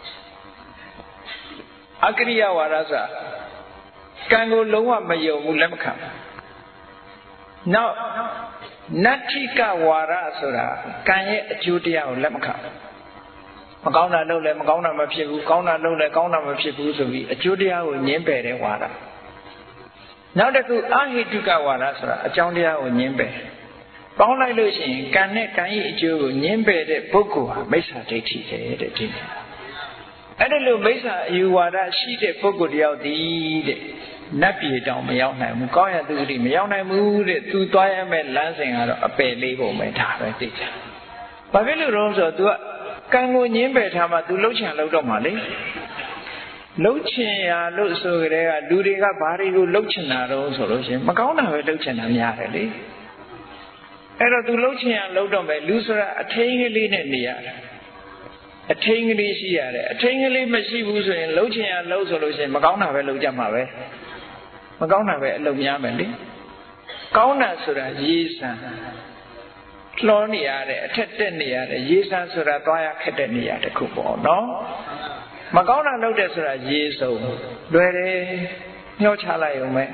A: အကရိယာဝါဒဆိုတာကံကိုလုံးဝမယုံဘူးလက်မခံနောက်နတ္ထိကဝါဒဆိုတာကံရဲ့အကျိုးတရားကိုလက်မခံမကောင်းတာလုပ်လဲမကောင်းတာမဖြစ်ဘူးကောင်းတာလုပ်လဲကောင်းတာမဖြစ်ဘူးဆိုပြီးအကျိုးတရားကိုညှင်းပယ်တဲ့ဝါဒနောက်တစ်ခုအဟိတုကဝါဒဆိုတာအကြောင်းတရားကိုညှင်းပယ်ပေါင်းလိုက်လို့ရှိရင်ကံနဲ့ကံရဲ့အကျိုးကိုညှင်းပယ်တဲ့ပုဂ္ဂိုလ်ဟာမိစ္ဆာဒိဋ္ဌိပဲတဲ့ဒီနေ့အဲ့ဒါလို့မိစ္ဆာအယူဝါဒရှိတဲ့ပုဂ္ဂိုလ်တယောက်ဒီတဲ့နတ်ပြည်တောင်မရောက်နိုင်ဘူးကောင်းရသူတိမရောက်နိုင်ဘူးတဲ့သူသွားရမယ့်လမ်းစဉ်ကတော့အပယ်လေးပုံပဲဒါပဲသိချင်ဘာဖြစ်လို့လဲဆိုတော့ तू ကံကိုညှင်းပယ်ထားမှ तू လှုပ်ချင်လှုပ်တော့မှလေလှုပ်ချင်ရလို့ဆိုကြတဲ့ကလူတွေကဘာတွေကိုလှုပ်ချင်တာတော့ဆိုလို့ရှိရင်မကောင်းတာပဲလှုပ်ချင်တာများတယ်လေအဲ့တော့ तू လှုပ်ချင်ရလှုပ်တော့မယ်လူဆိုတာအထိန်ကလေးနဲ့နေရတယ်အထိန်ကလေးရှိရတယ်အထိန်ကလေးမရှိဘူးဆိုရင်လှုပ်ချင်ရလှုပ်ဆိုလို့ရှိရင်မကောင်းတာပဲလှုပ်ကြမှာပဲမကောင်းတာပဲအလုပ်များမယ်လေကောင်းတာဆိုတာရေးဆန်းလှောနေရတဲ့အထက်တက်နေရတဲ့ရေးဆန်းဆိုတာသွားရခက်တဲ့နေရာတစ်ခုပေါ့နော်မကောင်းတာလုပ်တဲ့ဆိုတာရေးစုံလွယ်တယ်ညှောချလိုက်ရုံပဲ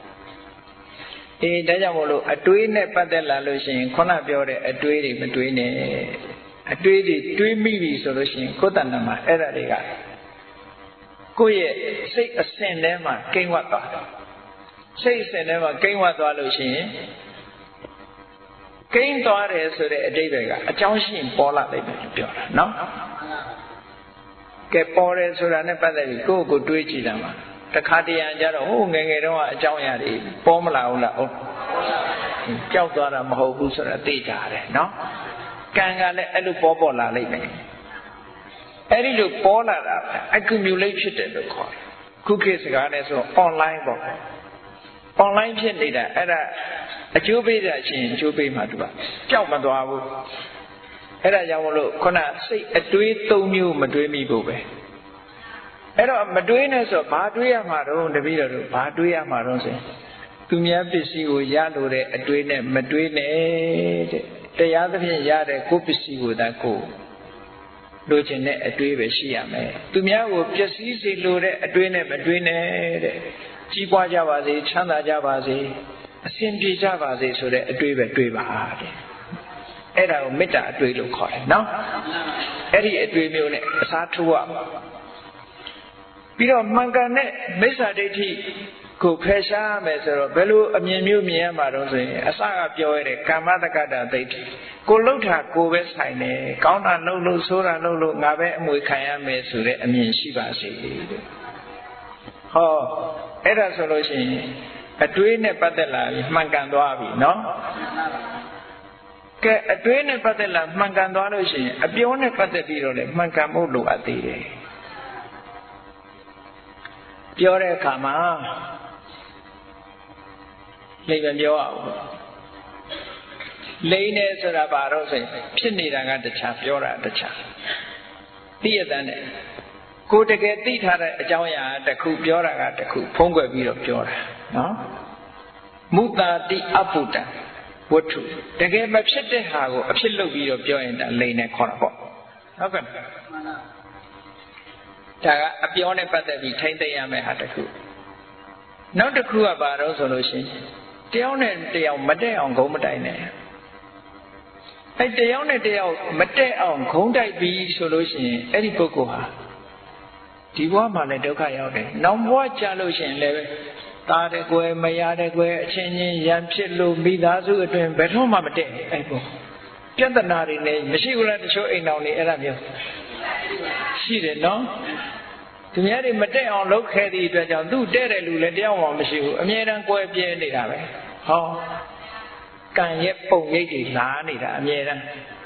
A: ဒါကြောင့်မို့လို့အတွေးနဲ့ပတ်သက်လာလို့ရှိရင်ခုနပြောတဲ့အတွေးတွေမတွေးနဲ့အတွေးတွေတွေးမိပြီဆိုလို့ရှိရင်ကိုယ်တဏ္ဍာမှာအဲ့ဒါတွေကကိုယ့်ရဲ့စိတ်အစဉ်ထဲမှာကိန်းဝတ်သွားတယ်စိတ်အစဉ်ထဲမှာကိန်းဝတ်သွားလို့ရှိရင်ကိန်းသွားတယ်ဆိုတဲ့အဓိပ္ပာယ်ကအကြောင်းရှိရင်ပေါ်လာတယ်လို့ပြောတာနော်ကဲပေါ်တယ်ဆိုတာနဲ့ပတ်သက်ပြီးကိုယ့်ကိုတွေးကြည့်တာမှာတခါတရံကြတော့ဟိုငယ်ငယ်တုန်းကအကြောင်းအရာတွေပေါ်မလာဘူးလားဟုတ်ကြောက်သွားတာမဟုတ်ဘူးဆိုတာသိကြတယ်နော်ကံကလည်းအဲ့လိုပေါ်လာလိမ့်မယ်အဲ့ဒီလိုပေါ်လာတာ accumulate ဖြစ်တယ်လို့ခေါ်တယ်ခုခေတ်စကားနဲ့ဆို online ပေါ့ online ဖြစ်နေတာအဲ့ဒါအကျိုးပေးတာချင်းအကျိုးပေးမှသူကကြောက်မသွားဘူးအဲ့ဒါကြောင့်မလို့ခုနစိတ်အတွေး၃မျိုးမတွေးမိဖို့ပဲအဲ့တော့မတွေးနဲ့ဆိုဘာတွေးရမှာတော့တပည့်တော်တို့ဘာတွေးရမှာတော့ဆိုသူများပစ္စည်းကိုရလို့တဲ့အတွေးနဲ့မတွေးနဲ့တဲ့တရားသဖြင့်ရတဲ့ကိုယ်ပစ္စည်းကိုသာကိုယ်လိုချင်တဲ့အတွေးပဲရှိရမယ်သူများကိုပျက်စီးစေလိုတဲ့အတွေးနဲ့မတွေးနဲ့တဲ့ကြီးပွားကြပါစေချမ်းသာကြပါစေအစဉ်ပြေကြပါစေဆိုတဲ့အတွေးပဲတွေးပါတဲ့အဲ့ဒါကိုမေတ္တာအတွေ့လို့ခေါ်တယ်နော်အဲ့ဒီအတွေ့မျိုးနဲ့အစားထိုးရပြီးတော့မှန်ကန်တဲ့မိစ္ဆာဒိဋ္ဌိကိုဖယ်ရှားရမယ်ဆိုတော့ဘယ်လိုအမြင်မျိုးမြင်ရမှာတော့ဆိုရင်အစကပြောရတဲ့ကာမတက္ကတာဒိဋ္ဌိကိုလှုပ်တာကိုပဲဆိုင်တယ်ကောင်းတာလှုပ်လို့ဆိုးတာလှုပ်လို့ငါပဲအမွေခံရမယ်ဆိုတဲ့အမြင်ရှိပါစေတဲ့ဟောအဲ့ဒါဆိုလို့ရှိရင်အတွေးနဲ့ပတ်သက်လာပြီးမှန်ကန်သွားပြီနော်ကဲအတွေးနဲ့ပတ်သက်လာမှန်ကန်သွားလို့ရှိရင်အပြောနဲ့ပတ်သက်ပြီးတော့လည်းမှန်ကန်ဖို့လိုအပ်သေးတယ်ပြောတဲ့အခါမှာလိမ့်မပြောအောင်လိမ့်နေဆိုတာဘာလို့ဆိုရင်ဖြစ်နေတာကတခြားပြောတာတခြားသိရတဲ့နဲ့ကိုတကယ်သိထားတဲ့အကြောင်းအရာတစ်ခုပြောတာကတစ်ခုဖုံးကွယ်ပြီးတော့ပြောတာနော်မုတာတိအပုတ္တဝတ္ထုတကယ်မဖြစ်တဲ့ဟာကိုအဖြစ်လုပ်ပြီးတော့ပြောရင်ဒါလိမ့်နေခေါ်တာပေါ့ဟုတ်ကဲ့ဒါကအပြောနဲ့ပတ်သက်ပြီးထိမ့်သိမ်းရမယ့်ဟာတစ်ခုနောက်တစ်ခုကဘာလို့ဆိုလို့ရှိရင်တယောက်နဲ့တယောက်မတက်အောင်ဂုံးမတိုက်နဲ့အဲတယောက်နဲ့တယောက်မတက်အောင်ဂုံးတိုက်ပြီးဆိုလို့ရှိရင်အဲ့ဒီပုဂ္ဂိုလ်ဟာဒီဘဝမှာလည်းဒုက္ခရောက်တယ်နောက်ဘဝကြာလို့ရှိရင်လည်းတာတဲ့ကွယ်မရတဲ့ကွယ်အချင်းချင်းရံဖြစ်လို့မိသားစုအတွင်းဘယ်တော့မှမတက်အဲ့ပုံပြဿနာတွေနဲ့မရှိဘူးလားတချို့အိမ်တော်တွေအဲ့ဒါမျိုးရှိတယ်နော်သူများတွေမတက်အောင်လုပ်ခဲ့သည့်အတွက်ကြောင့်သူ့တဲ့တဲ့လူလည်းတယောက်မှမရှိဘူးအမြဲတမ်းကွဲပြဲနေတာပဲဟောကံရဲ့ပုံရိပ်တွေလာနေတာအမြဲတမ်း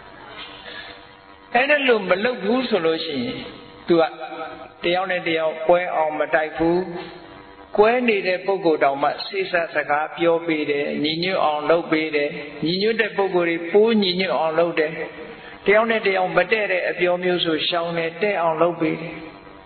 A: အဲ့ဒါလို့မလုပ်ဘူးဆိုလို့ရှိရင်သူကတယောက်နဲ့တယောက်ကွဲအောင်မတိုက်ဘူးကွဲနေတဲ့ပုဂ္ဂိုလ်တောင်မှစိတ်ဆက်စကားပြောပေးတယ်ညီညွတ်အောင်လုပ်ပေးတယ်ညီညွတ်တဲ့ပုဂ္ဂိုလ်တွေပိုးညီညွတ်အောင်လုပ်တယ်တယောက်နဲ့တယောက်မတည့်တဲ့အပြောမျိုးဆိုရှောင်နေတဲ့အောင်လုပ်ပေးတယ်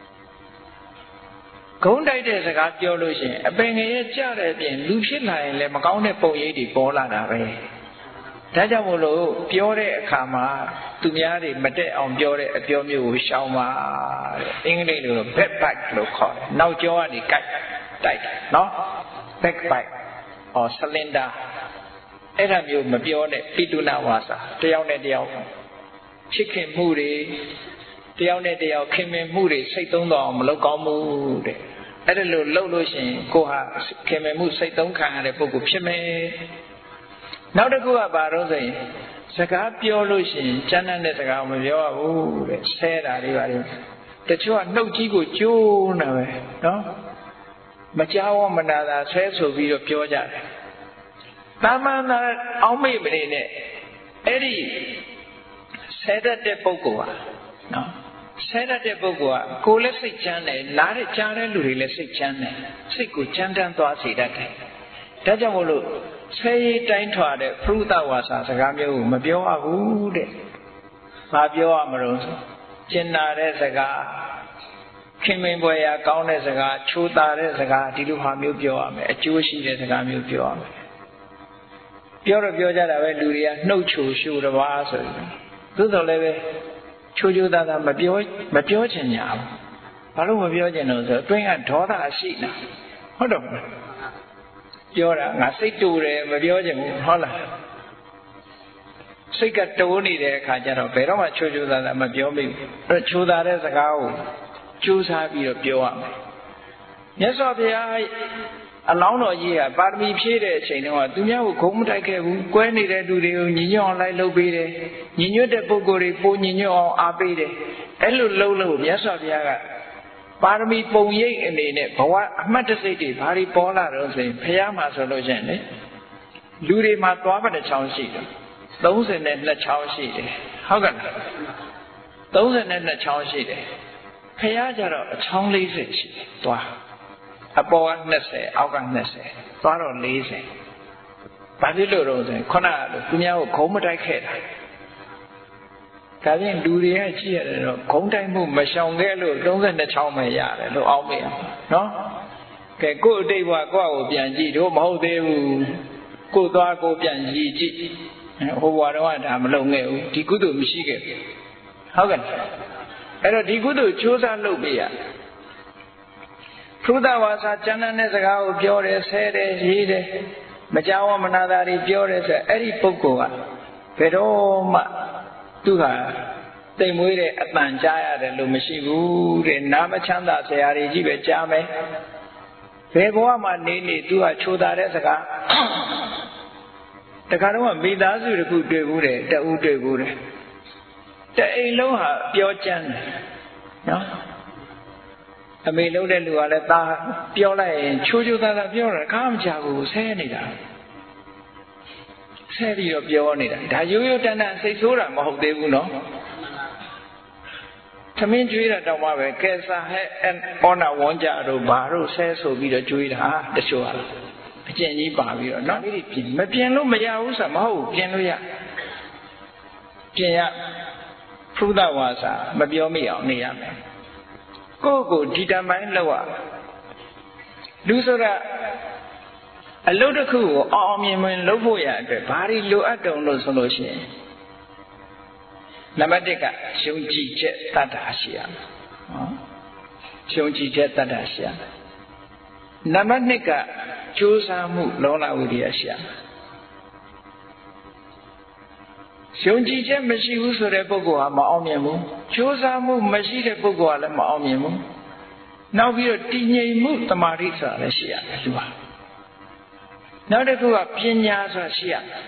A: ဂုံးတိုက်တဲ့စကားပြောလို့ရှိရင်အပင်ငယ်ကြတဲ့အပြင်လူဖြစ်လာရင်လည်းမကောင်းတဲ့ပုံရိပ်တွေပေါ်လာတာပဲဒါကြောင့်မို့လို့ပြောတဲ့အခါမှာသူများတွေမတက်အောင်ပြောတဲ့အပြောမျိုးကိုရှောင်ပါတဲ့အင်္ဂလိပ်လို backbite လို့ခေါ်တယ်နောက်ကျောကနေကိုက်တိုက်နော် backbite or cylinder အဲ့ဒါမျိုးမပြောနဲ့ပိတုနာဝါစာတယောက်နဲ့တယောက်ချစ်ခင်မှုတွေတယောက်နဲ့တယောက်ခင်မင်မှုတွေစိတ်သုံးတော့မလုပ်ကောင်းဘူးတဲ့အဲ့ဒါလို့လုပ်လို့ရှိရင်ကိုဟာခင်မင်မှုစိတ်သုံးခံရတဲ့ပုဂ္ဂိုလ်ဖြစ်မယ်နောက်တစ်ခုကဘာလို့ဆိုရင်စကားပြောလို့ရှိရင်ကျမ်းတဲ့စကားမပြောရဘူးတဲ့ဆဲတာတွေပါလေတချို့ကနှုတ်ကြီးကိုကျိုးနေပဲနော်မကြောက်မနာတာဆဲဆိုပြီးတော့ပြောကြတယ်တာမန်သာအောင်းမိတ်မနေနဲ့အဲ့ဒီဆဲတတ်တဲ့ပုဂ္ဂိုလ်ဟာနော်ဆဲတတ်တဲ့ပုဂ္ဂိုလ်ကကိုယ်လည်းစိတ်ချမ်းတယ်နားတဲ့ကြားတဲ့လူတွေလည်းစိတ်ချမ်းတယ်စိတ်ကိုချမ်းတမ်းသွားစေတတ်တယ်ဒါကြောင့်မို့လို့ဆဲရီတိုင်းထွာတဲ့ဖရုဒဝါစာစကားမျိုးကိုမပြောရဘူးတဲ့။ဘာပြောရမလို့ဆိုကျင်နာတဲ့စကားခင်မင်ပွဲရာကောင်းတဲ့စကားချိုးတာတဲ့စကားဒီလိုဟာမျိုးပြောရမယ်အကျိုးရှိတဲ့စကားမျိုးပြောရမယ်။ပြောတော့ပြောကြတာပဲလူတွေကနှုတ်ချိုရှို့တပါးဆိုပြီးသို့တော်လည်းပဲချိုးချိုးသားသားမပြောချင်ညာဘူး။ဘာလို့မပြောချင်လို့ဆိုအတွင်းကဒေါသရှိနေဟုတ်တော့ပြောတာငါစိတ်တူတယ်မပြောချင်ဘူးဟုတ်လားစိတ်ကတိုးနေတဲ့အခါကျတော့ဘယ်တော့မှချိုးချိုးသားသားမပြောမိဘူးအဲ့ချိုးသားတဲ့စကားကိုကြိုးစားပြီးတော့ပြောရမယ်မြတ်စွာဘုရားအလောင်းတော်ကြီးကပါရမီဖြည့်တဲ့အချိန်တုန်းကသူများကိုဂုံးမတိုက်ခဲ့ဘူးကွဲနေတဲ့လူတွေကိုညီညွတ်အောင်လိုက်လုပ်ပေးတယ်ညီညွတ်တဲ့ပုဂ္ဂိုလ်တွေပိုညီညွတ်အောင်အားပေးတယ်အဲ့လိုလုပ်လို့မြတ်စွာဘုရားကပါရမီပုံရိပ်အနေနဲ့ဘဝအမှတ်တစိတ်တွေဘာတွေပေါ်လာတော့ဆိုရင်ဘုရားမှာဆိုလို့ရှိရင်လေလူတွေမှာသွားပတ်တဲ့ချောင်းရှိတယ်32ချောင်းရှိတယ်ဟုတ်ကဲ့လား32ချောင်းရှိတယ်ဘုရားကြတော့အချောင်း40ရှိတယ်သွားအပေါ်က20အောက်က20သွားတော့40ဘာဖြစ်လို့တော့ဆိုရင်ခုနကသူများကိုခုံးမတိုက်ခဲ့တာဒါဖြင့်လူတွေကကြည့်ရတယ်တော့ဂုံးတိုက်မှုမရှောင်ခဲ့လို့32ချောင်းပဲရတယ်လို့အောင်းမေးနော်ကဲကို့အတိတ်ဘဝကိုယ့်ကိုပြန်ကြည့်တို့မဟုတ်သေးဘူးကို့သွားကိုပြန်ကြည့်ဟိုဘဝတော့ဒါမလုပ်ခဲ့ဘူးဒီကုသိုလ်မရှိခဲ့ဘူးဟုတ်ကဲ့အဲ့တော့ဒီကုသိုလ်ချိုးစားလုပ်ပေးရဖရုဒဝါစာကျမ်းတဲ့စကားကိုပြောတယ်ဆဲတယ်ရေးတယ်မကြောက်မနာတာတွေပြောတယ်ဆိုအဲ့ဒီပုဂ္ဂိုလ်ကဘယ်တော့မှသူဟာတိမ်မွေးတဲ့အတန်ကြားရတယ်လို့မရှိဘူးတဲ့နာမချမ်းသာဆရာကြီးပဲကြားမယ်ဘယ်ဘဝမှာနေသူဟာချိုးတာတဲ့စကားတခါတော့မိသားစုတစ်ခုတွေ့ဘူးတယ်တဦးတွေ့ဘူးတယ်တအိမ်လုံးဟာပြောကြမ်းတယ်နော်အမေလုံးတဲ့လူကလည်းသားပြောလိုက်ရင်ချိုးချိုးသားသားပြောတာခါမချဘူးဆဲနေတာဆဲပြီးတော့ပြောနေတာဒါရိုးရိုးတန်းတန်းစိတ်ဆိုးတာမဟုတ်သေးဘူးနော်သမင်းကျွေးတာတောင်မှပဲကဲစားဟဲ့အော်နာဝန်းကြတို့ဘာတို့ဆဲဆိုပြီးတော့ကျွေးတာတချို့ဟာအကျင့်ကြီးပါပြီးတော့နော်မပြင်လို့မရဘူးဆိုမဟုတ်ဘူးပြင်လို့ရပြင်ရဖုဒ္ဓဝါစာမပြောမိအောင်နေရမယ်ကိုဒီတမိုင်းလောက်ရလူဆိုတာအလုပ်တစ်ခုကိုအောင်မြင်မြင်လုပ်ဖို့ရအတွက်ဘာတွေလိုအပ်တုံလို့ဆိုလို့ရှိရင်နံပါတ်1ကယုံကြည်ချက်တတ်တာရှိရမယ်ယုံကြည်ချက်တတ်တာရှိရမယ်နံပါတ်2ကကြိုးစားမှုလောလဝိရိယရှိရမယ်ယုံကြည်ချက်မရှိဘူးဆိုတဲ့ပုဂ္ဂိုလ်ဟာမအောင်မြင်ဘူးကြိုးစားမှုမရှိတဲ့ပုဂ္ဂိုလ်ကလည်းမအောင်မြင်ဘူးနောက်ပြီးတော့တည်ငြိမ်မှုတမာတိဆိုတာလည်းရှိရမယ်လူဟာနောက်တစ်ခုကပညာဆိုတာရှိရမယ်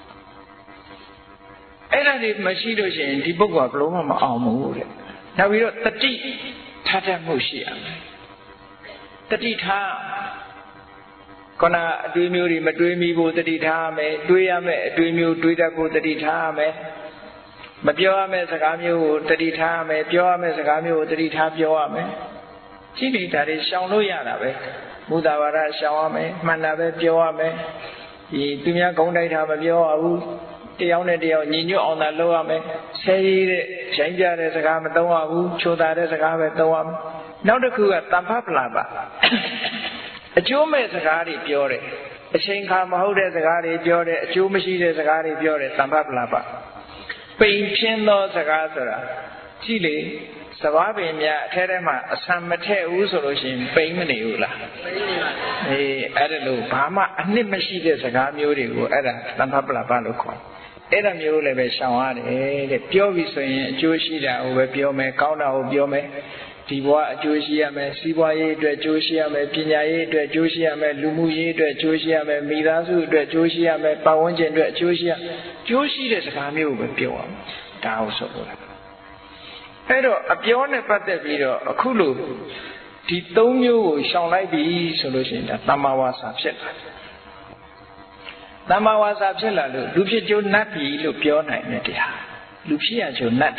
A: အဲ့ဒါတွေမရှိလို့ရှိရင်ဒီပုဂ္ဂိုလ်ကဘယ်လိုမှမအောင်ဘူးတဲ့နောက်ပြီးတော့တတိထားတတ်မှုရှိရမယ်တတိထားခဏအတွေးမျိုးတွေမတွေးမိဖို့တတိထားရမယ်တွေးရမယ်အတွေးမျိုးတွေးတတ်ဖို့တတိထားရမယ်မပြောရမယ့်စကားမျိုးကိုတတိထားရမယ်ပြောရမယ့်စကားမျိုးကိုတတိထားပြောရမယ်ကြည့်နေတာတွေရှောင်လို့ရတာပဲမူတာဝါဒရှောင်ရမယ်မှန်တာပဲပြောရမယ်ဒီသူများဂုဏ်တိုက်တာမပြောရဘူးတယောက်နဲ့တယောက်ညီညွတ်အောင်သာလုပ်ရမယ်ဆဲရည်တဲ့ရိုင်းပြတဲ့စကားမသုံးရဘူးချိုးတာတဲ့စကားပဲသုံးရမယ်နောက်တစ်ခုကတမ္ဖပလာပအကျိုးမဲ့စကားတွေပြောတယ်အချိန်ခါမဟုတ်တဲ့စကားတွေပြောတယ်အကျိုးမရှိတဲ့စကားတွေပြောတယ်တမ္ဖပလာပပိန်ဖြင်းသောစကားဆိုတာကြည့်လေစဘာပင်များအထဲထဲမှာအဆံမထည့်ဘူးဆိုလို့ရှိရင်ပိန်မနေဘူးလားပိန်နေပါအေးအဲ့ဒါလို့ဘာမှအနှစ်မရှိတဲ့စကားမျိုးတွေကိုအဲ့ဒါတမ္ဖပလာပလို့ခေါ်အဲ့ဒါမျိုးလည်းပဲရှောင်ရတယ်တဲ့ပြောပြီဆိုရင်အကျိုးရှိတာကိုပဲပြောမယ်ကောင်းတာကိုပြောမယ်ဒီဘဝအကျိုးရှိရမယ်စီးပွားရေးအတွက်ကျိုးရှိရမယ်ပညာရေးအတွက်ကျိုးရှိရမယ်လူမှုရေးအတွက်ကျိုးရှိရမယ်မိသားစုအတွက်ကျိုးရှိရမယ်ပတ်ဝန်းကျင်အတွက်ကျိုးရှိရကျိုးရှိတဲ့စကားမျိုးကိုပဲပြောရမယ်ဒါဟုတ်ဆိုလို့အဲ့တော့အပြောနဲ့ပတ်သက်ပြီးတော့အခုလိုဒီ၃မျိုးကိုရှောင်လိုက်ပြီဆိုလို့ရှိရင်ဒါသမ္မာဝါစာဖြစ်လာသမ္မာဝါစာဖြစ်လာလို့လူဖြစ်ကျိုးနတ်ပြီလို့ပြောနိုင်တဲ့တရားလူဖြစ်ရကျိုးနတ်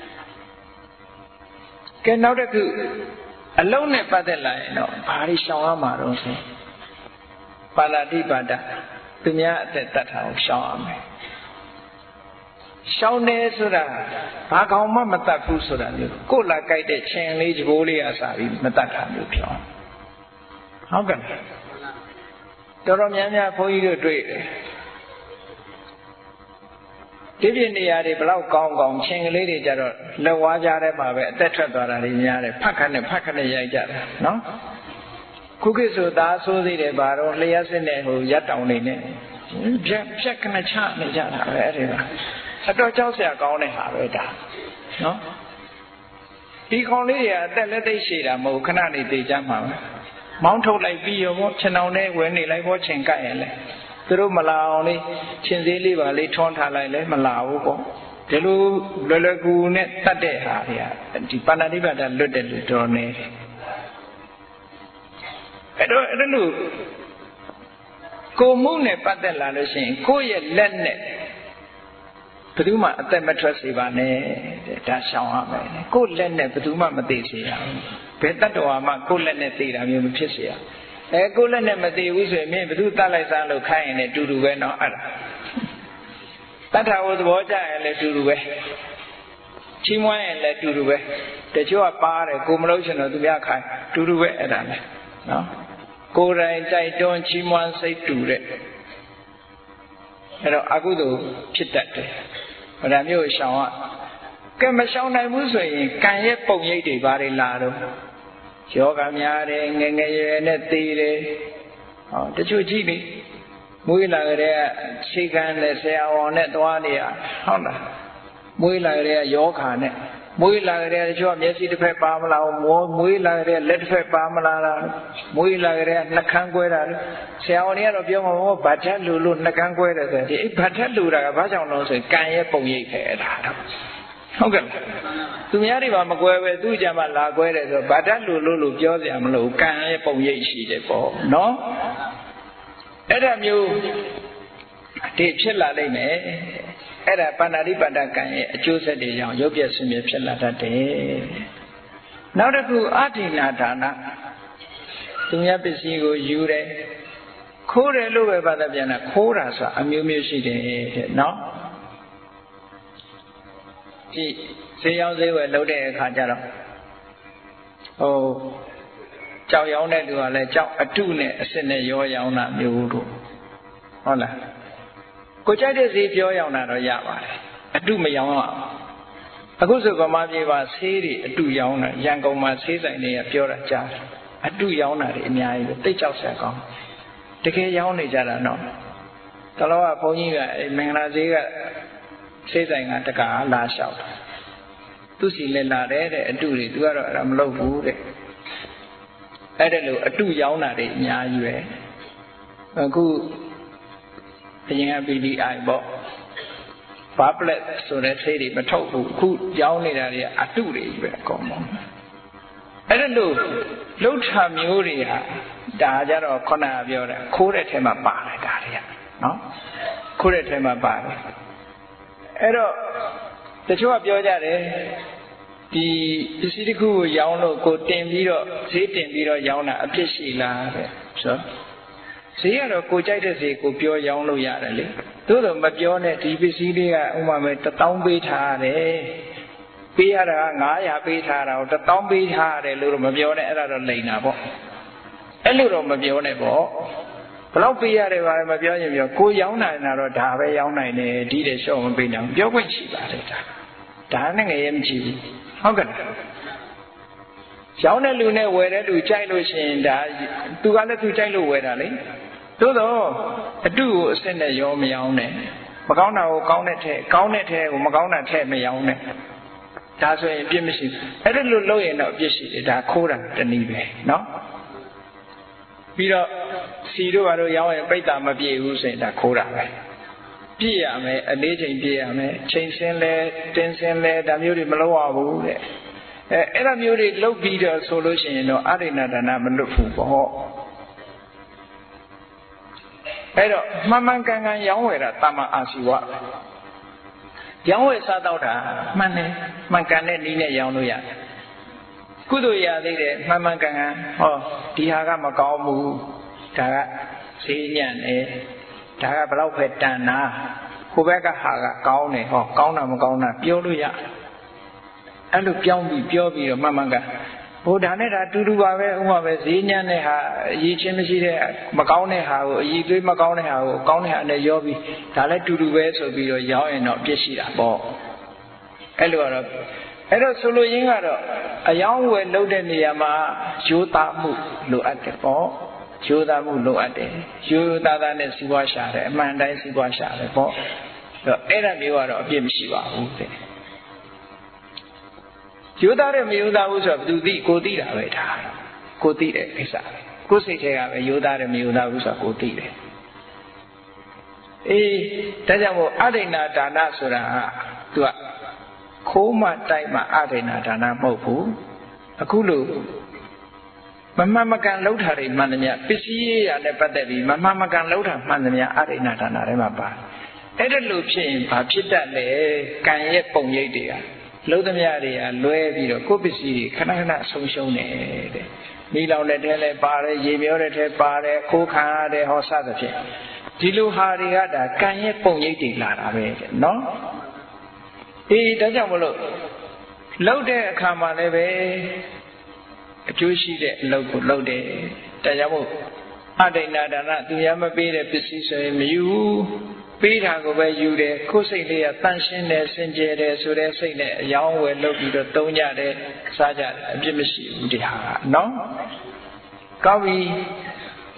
A: ကဲနောက်တစ်ခုအလုံးနဲ့ပတ်သက်လာရင်တော့ဘာတွေရှောင်ရမှာတော့ဆိုပါဠိပါဒသူများအသက်တတ်တာကိုရှောင်ရမယ်ရှောင်တယ်ဆိုတာဘာကောင်မှမတတ်ဘူးဆိုတာမျိုးကိုယ်လာကြိုက်တဲ့ချင်းလေးကြိုးလေးအစားပြီးမတတ်တာမျိုးပြောဟုတ်ကဲ့တော်တော်များများဘုန်းကြီးတို့တွေ့တယ်ဒီပြနေရာတွေဘလောက်ကောင်းကောင်းချင်းကလေးတွေကြတော့လက်ဝါးကြားထဲမှာပဲအသက်ထွက်သွားတာတွေများတယ်ဖတ်ခနဲ့ရိုက်ကြတယ်နော်ခုခေတ်ဆိုသားဆိုးသေးတယ်ဘာတော့လျှက်စစ်နဲ့ဟိုရက်တောင်နေနဲ့ဖြတ်ခနဲ့ချနေကြတာပဲအဲ့ဒီကအတော်ကြောက်စရာကောင်းတဲ့ဟာပဲဒါနော်ဒီခေါင်းလေးတွေကအသက်လက်သိရှည်တာမဟုတ်ခဏနေသေးကြမှာပဲမောင်းထုတ်လိုက်ပြီးရောခြံအောင်နဲ့ဝင်နေလိုက်ဘောချိန်ကပ်ရင်လေသူတို့မလာအောင်လေးချင်းသေးလေးပါလေးထွန်းထားလိုက်လဲမလာဘူးပေါ့ဒီလိုလွယ်လွယ်ကူနဲ့တတ်တဲ့ဟာတွေကဒီပါဏာတိပါဒလွတ်တဲ့လူတော်နေတယ်အဲ့လိုကိုမှုနဲ့ပတ်သက်လာလို့ရှိရင်ကိုယ့်ရဲ့လက်နဲ့ဘယ်သူမှအသက်မထွက်စေပါနဲ့ဒါရှောင်ရမယ်ကိုယ့်လက်နဲ့ဘယ်သူမှမသိစေရဘူးဘယ်တတ္တဝါမှကိုယ့်လက်နဲ့သိတာမျိုးမဖြစ်စေရကိုယ့်လက်နဲ့မသိဘူးဆိုရင်မင်းဘယ်သူတတ်လိုက်စားလို့ခိုင်းရင်လည်းတူတူပဲနော်အဲ့ဒါတတ်တာကိုသဘောကျရင်လည်းတူတူပဲချီးမွမ်းရင်လည်းတူတူပဲတချို့ကပါတယ်ကိုမလို့ရှင်တော့သူများခိုင်းတူတူပဲအဲ့ဒါလည်းနော်ကိုယ်တိုင်တိုက်တွန်းချီးမွမ်းစိတ်တူတဲ့အဲ့တော့အကုသိုလ်ဖြစ်တတ်တယ်ဒါမျိုးရှောင်ကဲမရှောင်နိုင်ဘူးဆိုရင်ကံရဲ့ပုံရိပ်တွေဘာတွေလာတော့ယောဂများတယ်ငယ်ငယ်ရွယ်ရွယ်နဲ့သေတယ်ဟောတချို့ကြည့်လေမွေးလာကြတဲ့ခြေခံနဲ့ဆရာဝန်နဲ့သွားနေရဟုတ်လားမွေးလာကြတဲ့ယောဂါနဲ့မွေးလာကြတဲ့တချို့မျက်စိတစ်ဖက်ပါမလားမွေးလာကြတဲ့လက်တစ်ဖက်ပါမလားမွေးလာကြတဲ့နှကန်းကွဲတာဆရာဝန်တွေကတော့ပြောမှာဗတ်ထက်လူလို့နှကန်းကွဲတယ်ဆိုဒီဗတ်ထက်လူတာကဘာကြောင့်လဲဆိုရင်ကံရဲ့ပုံရိပ်ပဲအဲ့ဒါဟုတ်ကဲ့သူများတွေပါမကွဲပဲသူ့ကြမှာလာကွဲတယ်ဆိုဗတ်ထက်လူလို့ပြောစရာမလိုကံရဲ့ပုံရိပ်ရှိတယ်ပေါ့နော်အဲ့ဒါမျိုးဒီဖြစ်လာနိုင်မယ်အဲ့ဒါပါဏာတိပါဒကံရဲ့အကျိုးဆက်တွေကြောင့်ရုပ်ပြည့်စင်ပြည့်ဖြစ်လာတတ်တယ်နောက်တစ်ခုအဋ္ဌိနာဒါနသူများပစ္စည်းကိုယူတယ်ခိုးတယ်လို့ပဲဘာသာပြန်တာခိုးတာဆိုတာအမျိုးမျိုးရှိတယ်တဲ့နော်ဒီဈေးရောင်းဈေးဝယ်လုပ်တဲ့အခါကျတော့ကြောက်ရောင်းတဲ့သူကလည်းကြောက်အတုနဲ့အစစ်နဲ့ရောရောင်းတာမျိုးတို့ဟုတ်လားကိုကြိုက်တဲ့ဈေးပြောရောင်းတာတော့ရပါတယ်အတုမရောင်းအောင်အခုဆိုဗမာပြည်မှာဆေးတွေအတုရောင်းတာရန်ကုန်မှာဆေးဆိုင်တွေကပြောတာကြားတယ်အတုရောင်းတာတွေအများကြီးပဲတိတ်ကြောက်စရာကောင်းတကယ်ရောင်းနေကြတာနော်တလောကဘုန်းကြီးကမင်္ဂလာဈေးကဆေးဆိုင်ကတကားလာလျှောက်တယ်သူစီလည်းလာတယ်တဲ့အတုတွေသူကတော့အဲ့ဒါမလုပ်ဘူးတဲ့အဲ့ဒါလို့အတုရောင်းတာတွေအများကြီးပဲအခုအရင်က PDI ပေါ့ဘာပလက်ဆိုတဲ့ဆေးတွေမထုတ်ဘူးအခုရောင်းနေတာတွေအတုတွေပဲအကုန်လုံးအဲ့ဒါလို့လှုပ်ထာမျိုးတွေဟာဒါကြတော့ခုနကပြောတာခိုးတဲ့ထဲမှာပါတယ်ဒါတွေကနော်ခိုးတဲ့ထဲမှာပါတယ်အဲ့တော့တချို့ကပြောကြတယ်ဒီပစ္စည်းတစ်ခုကိုရောင်းလို့ကိုတင်ပြီးတော့ဈေးတင်ပြီးတော့ရောင်းတာအဖြစ်ရှိလားတဲ့ဆိုဈေးကတော့ကိုကြိုက်တဲ့ဈေးကိုပြောရောင်းလို့ရတယ်လေသို့တော့မပြောနဲ့ဒီပစ္စည်းလေးကဥပမာမဲ့1000ပေးထားရတယ်ပေးရတာက900ပေးထားတာကို1000ပေးထားရတယ်လို့တော့မပြောနဲ့အဲ့ဒါတော့လိန်တာပေါ့အဲ့လိုတော့မပြောနဲ့ပေါ့ဘလောက်ပေးရတယ်ပါလဲမပြောရင်ပြောကိုရောင်းနိုင်တာတော့ဒါပဲရောင်းနိုင်တယ်ဒီတဲ့ရှော့မပေးနိုင်ပြောခွင့်ရှိပါတယ်ဒါနဲ့ငယ်ရမကြည့်ဘူးဟုတ်ကဲ့ရောင်းတဲ့လူနဲ့ဝယ်တဲ့လူကြိုက်လို့ရှိရင်ဒါသူကလည်းသူကြိုက်လို့ဝယ်တာလေသို့တော့အတုကိုအစစ်နဲ့ရောမရောင်းနဲ့မကောင်းတာကိုကောင်းတဲ့ထဲကောင်းတဲ့ထဲကိုမကောင်းတာထဲမရောင်းနဲ့ဒါဆိုရင်အပြစ်မရှိဘူးအဲ့ဒါလို့လုပ်ရင်တော့အပြစ်ရှိတယ်ဒါခိုးတာတနည်းပဲနော်ပြီးတော့စီတို့ဘာလို့ရောင်းရင်ပိတ်တာမပြေဘူးဆိုရင်ဒါခိုးတာပဲပြည့်ရမယ်အလေးချိန်ပြည့်ရမယ်ချိန်စင်းလဲတင်းစင်းလဲဒါမျိုးတွေမလုပ်ရဘူးတဲ့အဲ့ဒါမျိုးတွေလုပ်ပြီးတော့ဆိုလို့ရှိရင်တော့အရိဏဒါနမလွတ်ဘူးပေါ့အဲ့တော့မှန်မှန်ကန်ကန်ရောင်းဝယ်တာတမ္မာအာစီဝရောင်းဝယ်စားတော့တာမှန်တယ်မှန်ကန်တဲ့နည်းနဲ့ရောင်းလို့ရတယ်ကုသိုလ်ရသေးတယ်မှန်မှန်ကန်ကန်ဟောဒီဟာကမကောင်းဘူးဒါကဈေးညံ့တယ်ဒါကဘယ်လောက်ပဲတန်တာဟိုဘက်ကဟာကကောင်းတယ်ဟောကောင်းတာမကောင်းတာပြောလို့ရအဲ့လိုပြောင်းပြီးပြောပြီးတော့မှန်မှန်ကန်ဘုရားနဲ့ဒါတူတူပါပဲဥပမာပဲဈေးညံ့တဲ့ဟာအရေးချင်းမရှိတဲ့မကောင်းတဲ့ဟာကိုအရေးသွေးမကောင်းတဲ့ဟာကိုကောင်းတဲ့ဟာနဲ့ရောပြီးဒါလည်းတူတူပဲဆိုပြီးတော့ရောင်းရင်တော့ပြစ်ရှိတာပေါ့အဲ့လိုကတော့အဲ့တော့ဆိုလိုရင်းကတော့အယောင်းဝယ်လုပ်တဲ့နေရာမှာရိုးသားမှုလိုအပ်တယ်ပေါ့ရိုးသားမှုလိုအပ်တယ်ရိုးသားသားနဲ့စီးပွားရှာတယ်အမှန်တိုင်းစီးပွားရှာတယ်ပေါ့အဲ့ဒါမျိုးကတော့အပြစ်မရှိပါဘူးတဲ့ရိုးသားတဲ့မရိုးသားဘူးဆိုတော့ဘယ်သူသိကိုသိတာပဲဒါကိုသိတဲ့ကိစ္စပဲကိုစိတ်ထဲကပဲရိုးသားတယ်မရိုးသားဘူးဆိုတော့ကိုသိတယ်အေးဒါကြောင့်မို့အဋ္ဌိဏဒါနဆိုတာကသူကခိုးမှတိုက်မှအဋ္ဌိဏဒါနမဟုတ်ဘူးအခုလို့မမှန်မကန်လှုပ်တာတွေမှန်သမျှပစ္စည်းရနဲ့ပတ်သက်ပြီးမမှန်မကန်လှုပ်တာမှန်သမျှအဋ္ဌိဏဒါနထဲမှာပါအဲ့ဒါလို့ဖြစ်ရင်ဘာဖြစ်တတ်လဲကံရဲ့ပုံရိပ်တွေကလှုပ်သမျှတွေကလွဲပြီးတော့ကိုယ်ပစ္စည်းတွေခဏခဏဆုံးရှုံးတယ်တဲ့မိလောင်တဲ့ထဲလဲပါတယ်ရေမျောတဲ့ထဲပါတယ်ခိုးခံရတဲ့ဟောစသဖြင့်ဒီလိုဟာတွေကဒါကံရဲ့ပုံရိပ်တွေလာတာပဲတဲ့နော်အေးဒါကြောင့်မလို့လှုပ်တဲ့အခါမှာလည်းပဲအကျိုးရှိတဲ့အလုပ်ကိုလုပ်တယ်ဒါကြောင့်မို့အဋ္ဌိဏဒါနသူများမပေးတဲ့ပစ္စည်းဆိုရင်မယူဘူးပေးတာကိုပဲယူတယ်ကိုယ်စိတ်လေးကတန့်ရှင်းတယ်စင်ကြယ်တယ်ဆိုတဲ့စိတ်နဲ့အယောင်းဝယ်လုပ်ပြီးတော့သုံးကြတယ်စားကြတယ်အပြစ်မရှိဘူးဒီဟာကနော်ကောင်းပြီ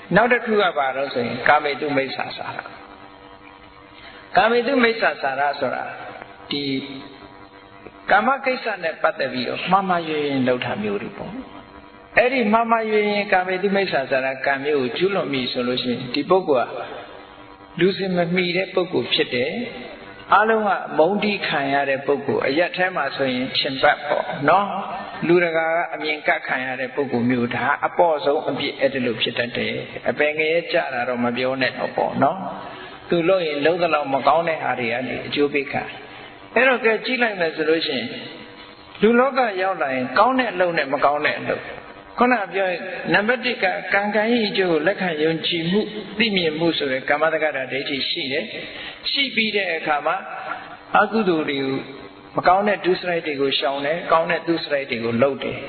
A: နောက်တစ်ခုကဘာလို့ဆိုရင်ကာမေတုမိစ္ဆာစာရကာမေတုမိစ္ဆာစာရဆိုတာဒီကာမကိစ္စနဲ့ပတ်သက်ပြီးတော့မှားမှားယွင်းယွင်းလုပ်တာမျိုးတွေပေါ့အဲ့ဒီမှားမှားယွင်းယွင်းကာမေတုမိစ္ဆာစာရကံမျိုးကိုကျူးလွန်ပြီဆိုလို့ရှိရင်ဒီပုဂ္ဂိုလ်ကလူစင်မမီတဲ့ပုဂ္ဂိုလ်ဖြစ်တယ်အလုံးကမုန်းတီးခံရတဲ့ပုဂ္ဂိုလ်အရက်ထဲမှာဆိုရင်ရှင်ဘတ်ပေါ့နော်လူတကာကအမြင်ကတ်ခံရတဲ့ပုဂ္ဂိုလ်မျိုးဒါအပေါ့ဆုံးအပြစ်အဲ့ဒါလိုဖြစ်တတ်တယ်အပင်ငရဲကြတာတော့မပြောနဲ့တော့ပေါ့နော်သူလို့ရင်လုံးသလောက်မကောင်းတဲ့ဟာတွေကနေအကျိုးပေးခံအဲ့တော့ကြည့်လိုက်မယ်ဆိုလို့ရှိရင်လူလောကရောက်လာရင်ကောင်းတဲ့အလုပ်နဲ့မကောင်းတဲ့အလုပ်ခုနပြောရင်နံပါတ်1ကကံကံရဲ့အကျိုးကိုလက်ခံယုံကြည်မှုသိမြင်မှုဆိုတဲ့ကာမတက္ကတာဒိဋ္ဌိရှိတယ်ရှိပြီးတဲ့အခါမှာအကုသိုလ်တွေကိုမကောင်းတဲ့ဒုစရိုက်တွေကိုရှောင်တယ်ကောင်းတဲ့ဒုစရိုက်တွေကိုလုပ်တယ်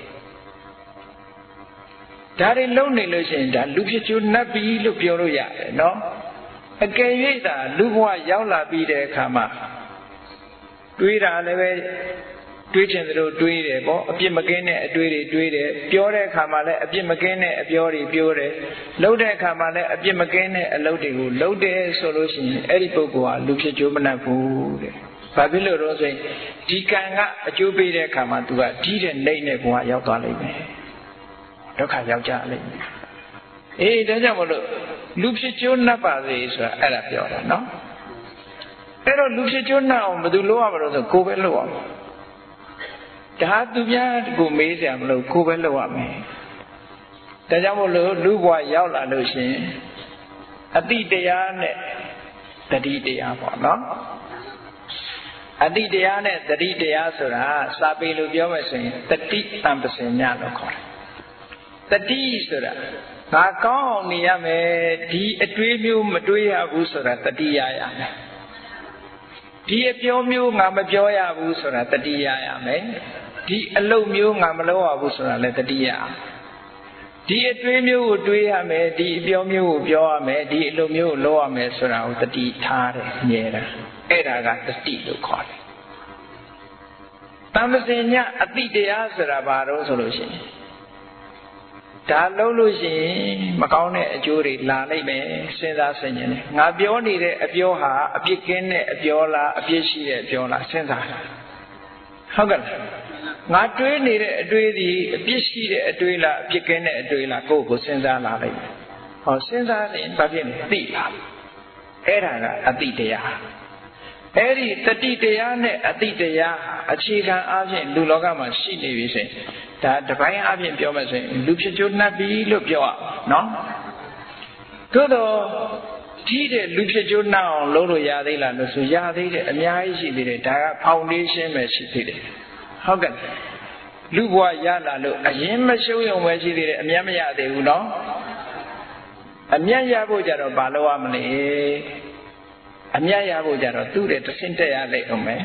A: ဒါတွေလုပ်နေလို့ရှိရင်ဒါလူဖြစ်ကျိုးနှပ်ပြီးလို့ပြောလို့ရတယ်နော်အကယ်၍သာလူဘဝရောက်လာပြီးတဲ့အခါမှာတွေးတာလည်းပဲတွေးချင်သလိုတွေးတယ်ပေါ့အပြစ်မကင်းတဲ့အတွေးတွေတွေးတယ်ပြောတဲ့အခါမှာလည်းအပြစ်မကင်းတဲ့အပြောတွေပြောတယ်လုပ်တဲ့အခါမှာလည်းအပြစ်မကင်းတဲ့အလုပ်တွေကိုလုပ်တယ်ဆိုလို့ရှိရင်အဲ့ဒီပုဂ္ဂိုလ်ဟာလူဖြစ်ကျိုးမနှပ်ဘူးတဲ့ဘာဖြစ်လို့တော့ဆိုရင်ဒီကံကအကျိုးပေးတဲ့အခါမှာသူကကြီးတဲ့နှိမ့်တဲ့ဘဝရောက်သွားလိမ့်မယ်ဒုက္ခရောက်ကြလိမ့်မယ်အေးဒါကြောင့်မလို့လူဖြစ်ကျိုးနှပ်ပါစေဆိုတာအဲ့ဒါပြောတာနော်အဲ့တော့လူဖြစ်ကျိုးနှပ်အောင်ဘယ်သူလုပ်ရမလို့ဆိုကိုယ်ပဲလုပ်ရမှာဒါသူများကိုမေးစရာမလိုကိုယ်ပဲလုပ်ရမယ်ဒါကြောင့်မို့လို့လူဘဝရောက်လာလို့ရှင်အတိတရားနဲ့တတိတရားပေါ့နော်အတိတရားနဲ့တတိတရားဆိုတာစာပေလိုပြောမယ်ဆိုရင်တတိတံပစင်ညလို့ခေါ်တယ်တတိဆိုတာငါကောင်းအောင်နေရမယ်ဒီအတွေးမျိုးမတွေးရဘူးဆိုတာတတိယရမယ်ဒီအပြောမျိုးငါမပြောရဘူးဆိုတာတတိယရမယ်ဒီအလုပ်မျိုးငါမလုပ်ရဘူးဆိုတာလည်းတတိယဒီအတွေးမျိုးကိုတွေးရမယ်ဒီအပြောမျိုးကိုပြောရမယ်ဒီအလုပ်မျိုးကိုလုပ်ရမယ်ဆိုတာကိုတတိထားတယ်အမြဲတမ်းအဲ့ဒါကတတိလို့ခေါ်တယ်တမ္ပစင်ညအတိတရားဆိုတာဘာလို့ဆိုလို့ရှိရင်ဒါလုံးလို့ရှိရင်မကောင်းတဲ့အကျိုးတွေလာနိုင်မယ်စဉ်းစားဆင်ခြင်တယ်ငါပြောနေတဲ့အပြောဟာအပြစ်ကင်းတဲ့အပြောလားအပြစ်ရှိတဲ့အပြောလားစဉ်းစားဟုတ်ကဲ့ငါတွေးနေတဲ့အတွေးဒီအပြစ်ရှိတဲ့အတွေးလားအပြစ်ကင်းတဲ့အတွေးလားကိုယ့်ကိုစဉ်းစားလာလိုက်မယ်ဟောစဉ်းစားရင်ဘာဖြစ်လဲသိလာအဲ့ဒါကအတိတရားအဲ့ဒီတတိတရားနဲ့အတိတရားအခြေခံအားဖြင့်လူလောကမှာရှိနေပြီဆိုရင်ဒါတပိုင်းအားဖြင့်ပြောမယ်ဆိုရင်လူဖြစ်ကျိုးနှပ်ပြီလို့ပြောရနော်သို့တော့ကြီးတဲ့လူဖြစ်ကျိုးနှပ်အောင်လုပ်လို့ရသေးလားလို့ဆိုရသေးတယ်အများကြီးရှိသေးတယ်ဒါကဖောင်ဒေးရှင်းပဲရှိသေးတယ်ဟုတ်ကဲ့လူဘဝရလာလို့အရင်မရှုံးရုံပဲရှိသေးတယ်အမြတ်မရသေးဘူးနော်အမြတ်ရဖို့ကြတော့ဘာလုပ်ရမလဲအမြတ်ရဖို့ကြတော့သူ့တဲ့တဆင့်တက်ရလိုက်အောင်မယ်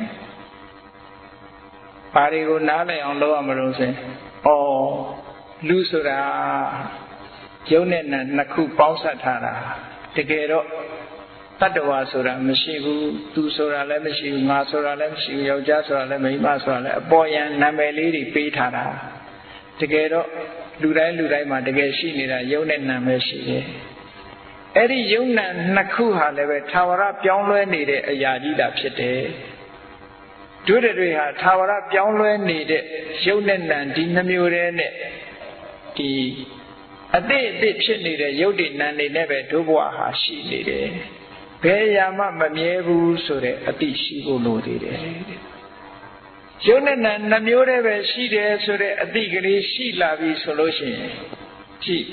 A: ဘာတွေကိုနားလည်အောင်လုပ်ရမလို့ဆိုရင်လူဆိုတာယုံနဲ့နာနှစ်ခုပေါင်းစပ်ထားတာတကယ်တော့တတ္တဝါဆိုတာမရှိဘူးသူဆိုတာလည်းမရှိဘူးငါဆိုတာလည်းမရှိဘူးယောက်ျားဆိုတာလည်းမိန်းမဆိုတာလည်းအပေါ်ယံနာမည်လေးတွေပေးထားတာတကယ်တော့လူတိုင်းမှာတကယ်ရှိနေတာယုံနဲ့နာမည်ရှိတယ်အဲ့ဒီယုံနာနှစ်ခုဟာလည်းပဲထာဝရပြောင်းလဲနေတဲ့အရာကြီးတာဖြစ်တယ်တို့တွေဟာထာဝရပြောင်းလဲနေတဲ့ယုံနဲ့နာဒီနှမျိုးတည်းနဲ့ဒီအတိတ်ဖြစ်နေတဲ့ယုတ်တိနံနေနဲ့ပဲဒုဘဝဟာရှိနေတယ်ဘယ်ရာမှမမြဲဘူးဆိုတဲ့အတိရှိဖို့လိုသေးတယ်ယုတ်နဲ့နာနှမျိုးတည်းပဲရှိတယ်ဆိုတဲ့အတိကလေးရှိလာပြီဆိုလို့ရှိရင်ကြည့်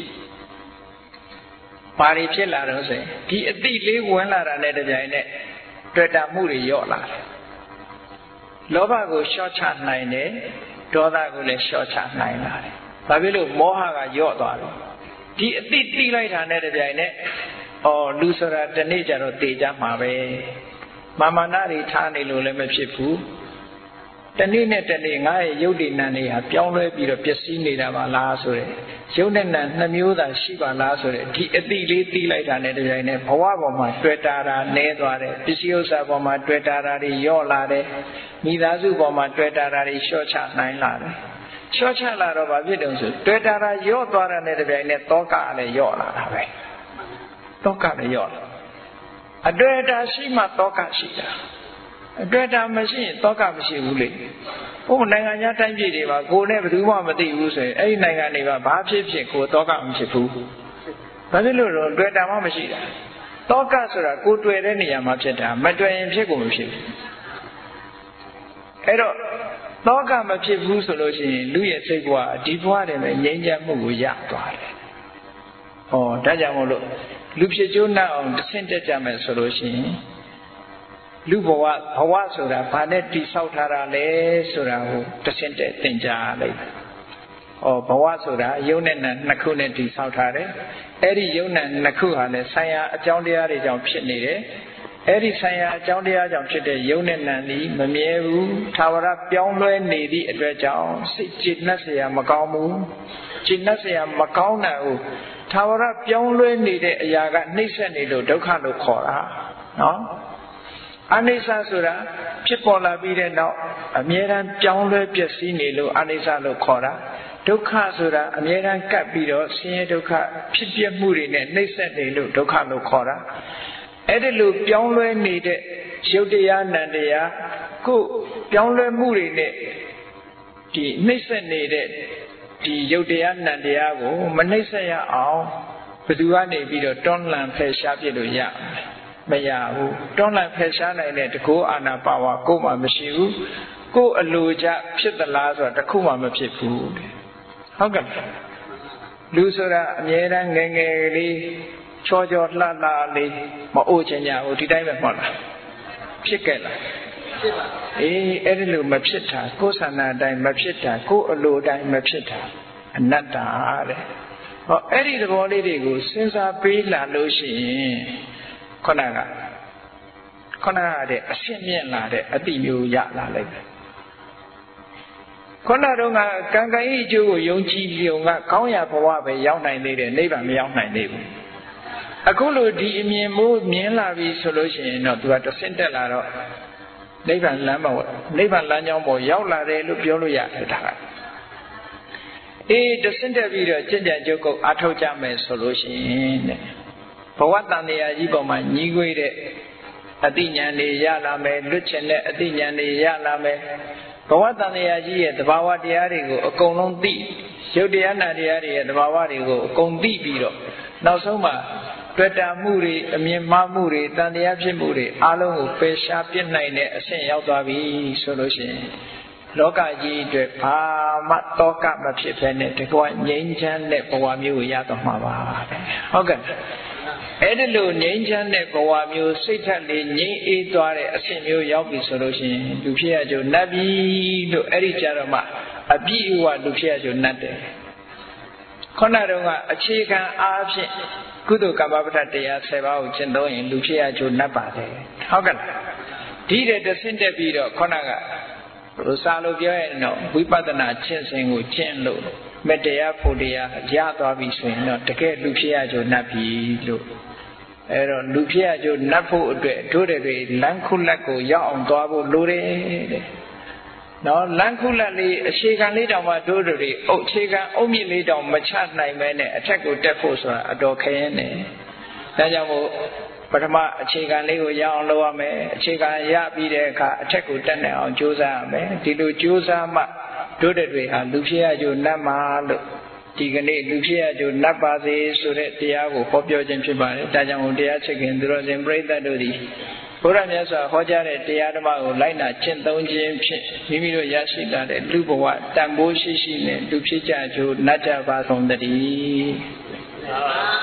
A: ဘာတွေဖြစ်လာတော့ဆိုရင်ဒီအတိလေးဝင်လာတာနဲ့တပြိုင်နက်တွေ့တာမှုတွေလျော့လာတယ်လောဘကိုလျှော့ချနိုင်တယ်ဒေါသကိုလည်းလျှော့ချနိုင်လာတယ်ဘာဖြစ်လို့မောဟကလျော့သွားတယ်ဒီအတိတိလိုက်တာနဲ့တပြိုင်နက်လူဆိုတာတနေ့ကျတော့တည်ကြမှာပဲမာမနာတွေထားနေလို့လည်းမဖြစ်ဘူးတနေ့နဲ့တနေ့ငါရဲ့ယုတ်တိနံတွေဟာပြောင်းလဲပြီးတော့ပျက်စီးနေတာပါလားဆိုတဲ့ယုတ်နဲ့နံနှမျိုးသာရှိပါလားဆိုတဲ့ဒီအတိလေးသိလိုက်တာနဲ့တပြိုင်နက်ဘဝပေါ်မှာတွေ့တာတာနည်းသွားတယ်ပစ္စည်းဥစ္စာပေါ်မှာတွေ့တာတာတွေလျော့လာတယ်မိသားစုပေါ်မှာတွေ့တာတာတွေလျှော့ချနိုင်လာတယ်လျှော့ချလာတော့ဘာဖြစ်တုံးဆိုတွေ့တာတာလျော့သွားတာနဲ့တပြိုင်နက်တောကလည်းလျော့လာတာပဲတောကလည်းရော့အတွေ့အတာရှိမှတောကရှိတာအတွေ့အတာမရှိရင်တောကမရှိဘူးလေဘုနိုင်ငံခြားတိုင်းပြည်တွေမှာကိုယ်နဲ့ဘယ်သူမှမသိဘူးဆိုရင်အဲ့ဒီနိုင်ငံတွေကဘာဖြစ်ဖြစ်ကိုတောကမဖြစ်ဘူးဘာဖြစ်လို့တော့တွေ့တာမှမရှိတာတောကဆိုတာကိုတွေ့တဲ့နေရာမှာဖြစ်တာမတွေ့ရင်ဖြစ်ကိုမဖြစ်ဘူးအဲ့တော့တောကမဖြစ်ဘူးဆိုလို့ရှိရင်လူရဲ့စိတ်ဘဝဒီဘဝတည်းပဲငြိမ်းချမ်းမှုကိုရသွားတယ်။ဒါကြောင့်မို့လို့လူဖြစ်ကျိုးနှံ့အောင်တဆင့်တက်ကြမယ်ဆိုလို့ရှိရင်လူဘဝဆိုတာဘာနဲ့တိဆောက်ထားတာလဲဆိုတာကိုတဆင့်တက်သင်ကြားလိုက်မယ်။ဘဝဆိုတာယုံနဲ့နံနှစ်ခုနဲ့တိဆောက်ထားတယ်။အဲ့ဒီယုံနဲ့နှစ်ခုဟာလည်းဆိုင်ရာအကြောင်းတရားတွေကြောင့်ဖြစ်နေတယ်။အဲ့ဒီဆိုင်ရာအကြောင်းတရားကြောင့်ဖြစ်တဲ့ယုံနဲ့နံသည်မမြဲဘူးထာဝရပြောင်းလဲနေသည့်အတွက်ကြောင့်စိတ်ကျေနပ်เสียမကောင်းဘူးကျေနပ်เสียမကောင်းတာကိုထာဝရပြောင်းလဲနေတဲ့အရာကနှိမ့်ဆက်နေလို့ဒုက္ခလို့ခေါ်တာနော်အနိစ္စဆိုတာဖြစ်ပေါ်လာပြီးတဲ့နောက်အမြဲတမ်းပြောင်းလဲပျက်စီးနေလို့အနိစ္စလို့ခေါ်တာဒုက္ခဆိုတာအမြဲတမ်းကပ်ပြီးတော့ဆင်းရဲဒုက္ခဖြစ်ပြမှုတွေနဲ့နှိမ့်ဆက်နေလို့ဒုက္ခလို့ခေါ်တာအဲ့ဒီလိုပြောင်းလဲနေတဲ့ရုပ်တရားနံတရားကိုပြောင်းလဲမှုတွေနဲ့ဒီနှိမ့်ဆက်နေတဲ့ဒီရုပ်တရားနံတရားကိုမနှိမ့်ဆက်ရအောင်ဘယ်သူကနေပြီးတော့တွန်းလှန်ဖယ်ရှားပြလို့ရမရဘူးတွန်းလှန်ဖယ်ရှားနိုင်တဲ့တကောအာနာပါဝါကိုမှမရှိဘူးကိုအလိုကြဖြစ်သလားဆိုတာတခုမှမဖြစ်ဘူးဟုတ်ကဲ့လူဆိုတာအမြဲတမ်းငယ်ငယ်လေးချောချောလှလှလေးမအိုးချင်ကြဘူးဒီတိုင်းပဲမှတ်လားဖြစ်ခဲ့လားဖြစ်ပါအဲ့ဒီလိုမဖြစ်တာကိုယ်ဆန္ဒအတိုင်းမဖြစ်တာကိုယ်အလိုအတိုင်းမဖြစ်တာအနတ္တတဲ့အဲ့ဒီသဘောလေးတွေကိုစဉ်းစားပေးလာလို့ရှိရင်ခုနကအရှင်းမြင့်လာတဲ့အတိမျိုးရလာလိုက်တယ်ခုနတော့ကံကံဤအကျိုးကိုယုံကြည်ပြုံကကောင်းရာဘဝပဲရောက်နိုင်သေးတယ်နိဗ္ဗာန်မရောက်နိုင်သေးဘူးအခုလိုဒီအမြင်မို့မြင်လာပြီဆိုလို့ရှိရင်တော့သူကတဆင့်တက်လာတော့နိဗ္ဗာန်လမ်းကြောင်းပေါ်ရောက်လာတယ်လို့ပြောလို့ရတယ်ဒါကတဆင့်တက်ပြီးတော့ကြင်ကြံကြုတ်ကုတ်အထောက်ကြမယ်ဆိုလို့ရှိရင်တဲ့ဘဝတန်တရားကြီးပေါ်မှာညီးကွေးတဲ့အသိဉာဏ်တွေရလာမယ်လွတ်ချင်တဲ့အသိဉာဏ်တွေရလာမယ်ဘဝတန်တရားကြီးရဲ့သဘာဝတရားတွေကိုအကုန်လုံးသိရုပ်တရားနာတရားတွေရဲ့သဘာဝတွေကိုအကုန်သိပြီးတော့နောက်ဆုံးမှာတွေ့တာမှုတွေအမြင်မှားမှုတွေတန်တရားဖြစ်မှုတွေအားလုံးကိုပယ်ရှားပြစ်နိုင်တဲ့အဆင့်ရောက်သွားပြီဆိုလို့ရှိရင်လောကကြီးအတွက်ဘာမှတောကမဖြစ်ဘဲနဲ့တကွငြိမ်းချမ်းတဲ့ဘဝမျိုးကိုရတော့မှာပါဟုတ်ကဲ့အဲ့ဒီလိုငြိမ်းချမ်းတဲ့ဘဝမျိုးစိတ်ထက်လေးငြိမ်းအေးသွားတဲ့အဆင့်မျိုးရောက်ပြီဆိုလို့ရှိရင်လူဖြစ်ရကြနတ်ပြီလို့အဲ့ဒီကြတော့မှအပြည့်အဝလူဖြစ်ရကြနတ်တယ်ခုနတော့ကအခြေခံအားဖြင့်ကုသိုလ်ကမ္မပဋ္ဌတရား10ပါးကိုကျင့်သုံးရင်လူဖြစ်ရကြနတ်ပါတယ်ဟုတ်ကဲ့ဒီတဲ့တဆင့်တက်ပြီးတော့ခုနကစာလို့ပြောရင်တော့ဝိပဿနာကျင့်စဉ်ကိုကျင့်လို့မတရားဖို့တရားရသွားပြီဆိုရင်တော့တကယ်လူဖြစ်ရကြနတ်ပြီလို့အဲ့တော့လူဖြစ်ရကြနတ်ဖို့အတွက်တို့တွေလမ်းခုလက်ကိုရောက်အောင်သွားဖို့လိုတယ်တဲ့နော်လမ်းခုလက်လေးအခြေခံလေးတောင်မှတို့တွေအခြေခံအုတ်မြစ်လေးတောင်မချနိုင်မဲနဲ့အထက်ကိုတက်ဖို့ဆိုတာအတော်ခရင်တယ်ဒါကြောင့်မို့ပထမအခြေခံလေးကိုရအောင်လုပ်ရမယ်အခြေခံရပြီးတဲ့အခါအထက်ကိုတက်နိုင်အောင်ကြိုးစားရမယ်ဒီလိုကြိုးစားမှတို့တွေဟာလူဖြစ်ရကြနတ်မှာလို့ဒီကနေ့လူဖြစ်ရကြနတ်ပါစေဆိုတဲ့တရားကိုဟောပြောခြင်းဖြစ်ပါတယ်ဒါကြောင့်တရားချစ်ခင်သူတော်စင်ပြိဿတ်တို့သည်ဘုရားမြတ်စွာဟောကြားတဲ့တရားဓမ္မကိုလိုက်နာကျင့်သုံးခြင်းဖြင့်မိမိတို့ရရှိလာတဲ့လူဘဝတန်ဖိုးရှိရှိနဲ့လူဖြစ်ကြကြနတ်ကြပါဆုံးတည်း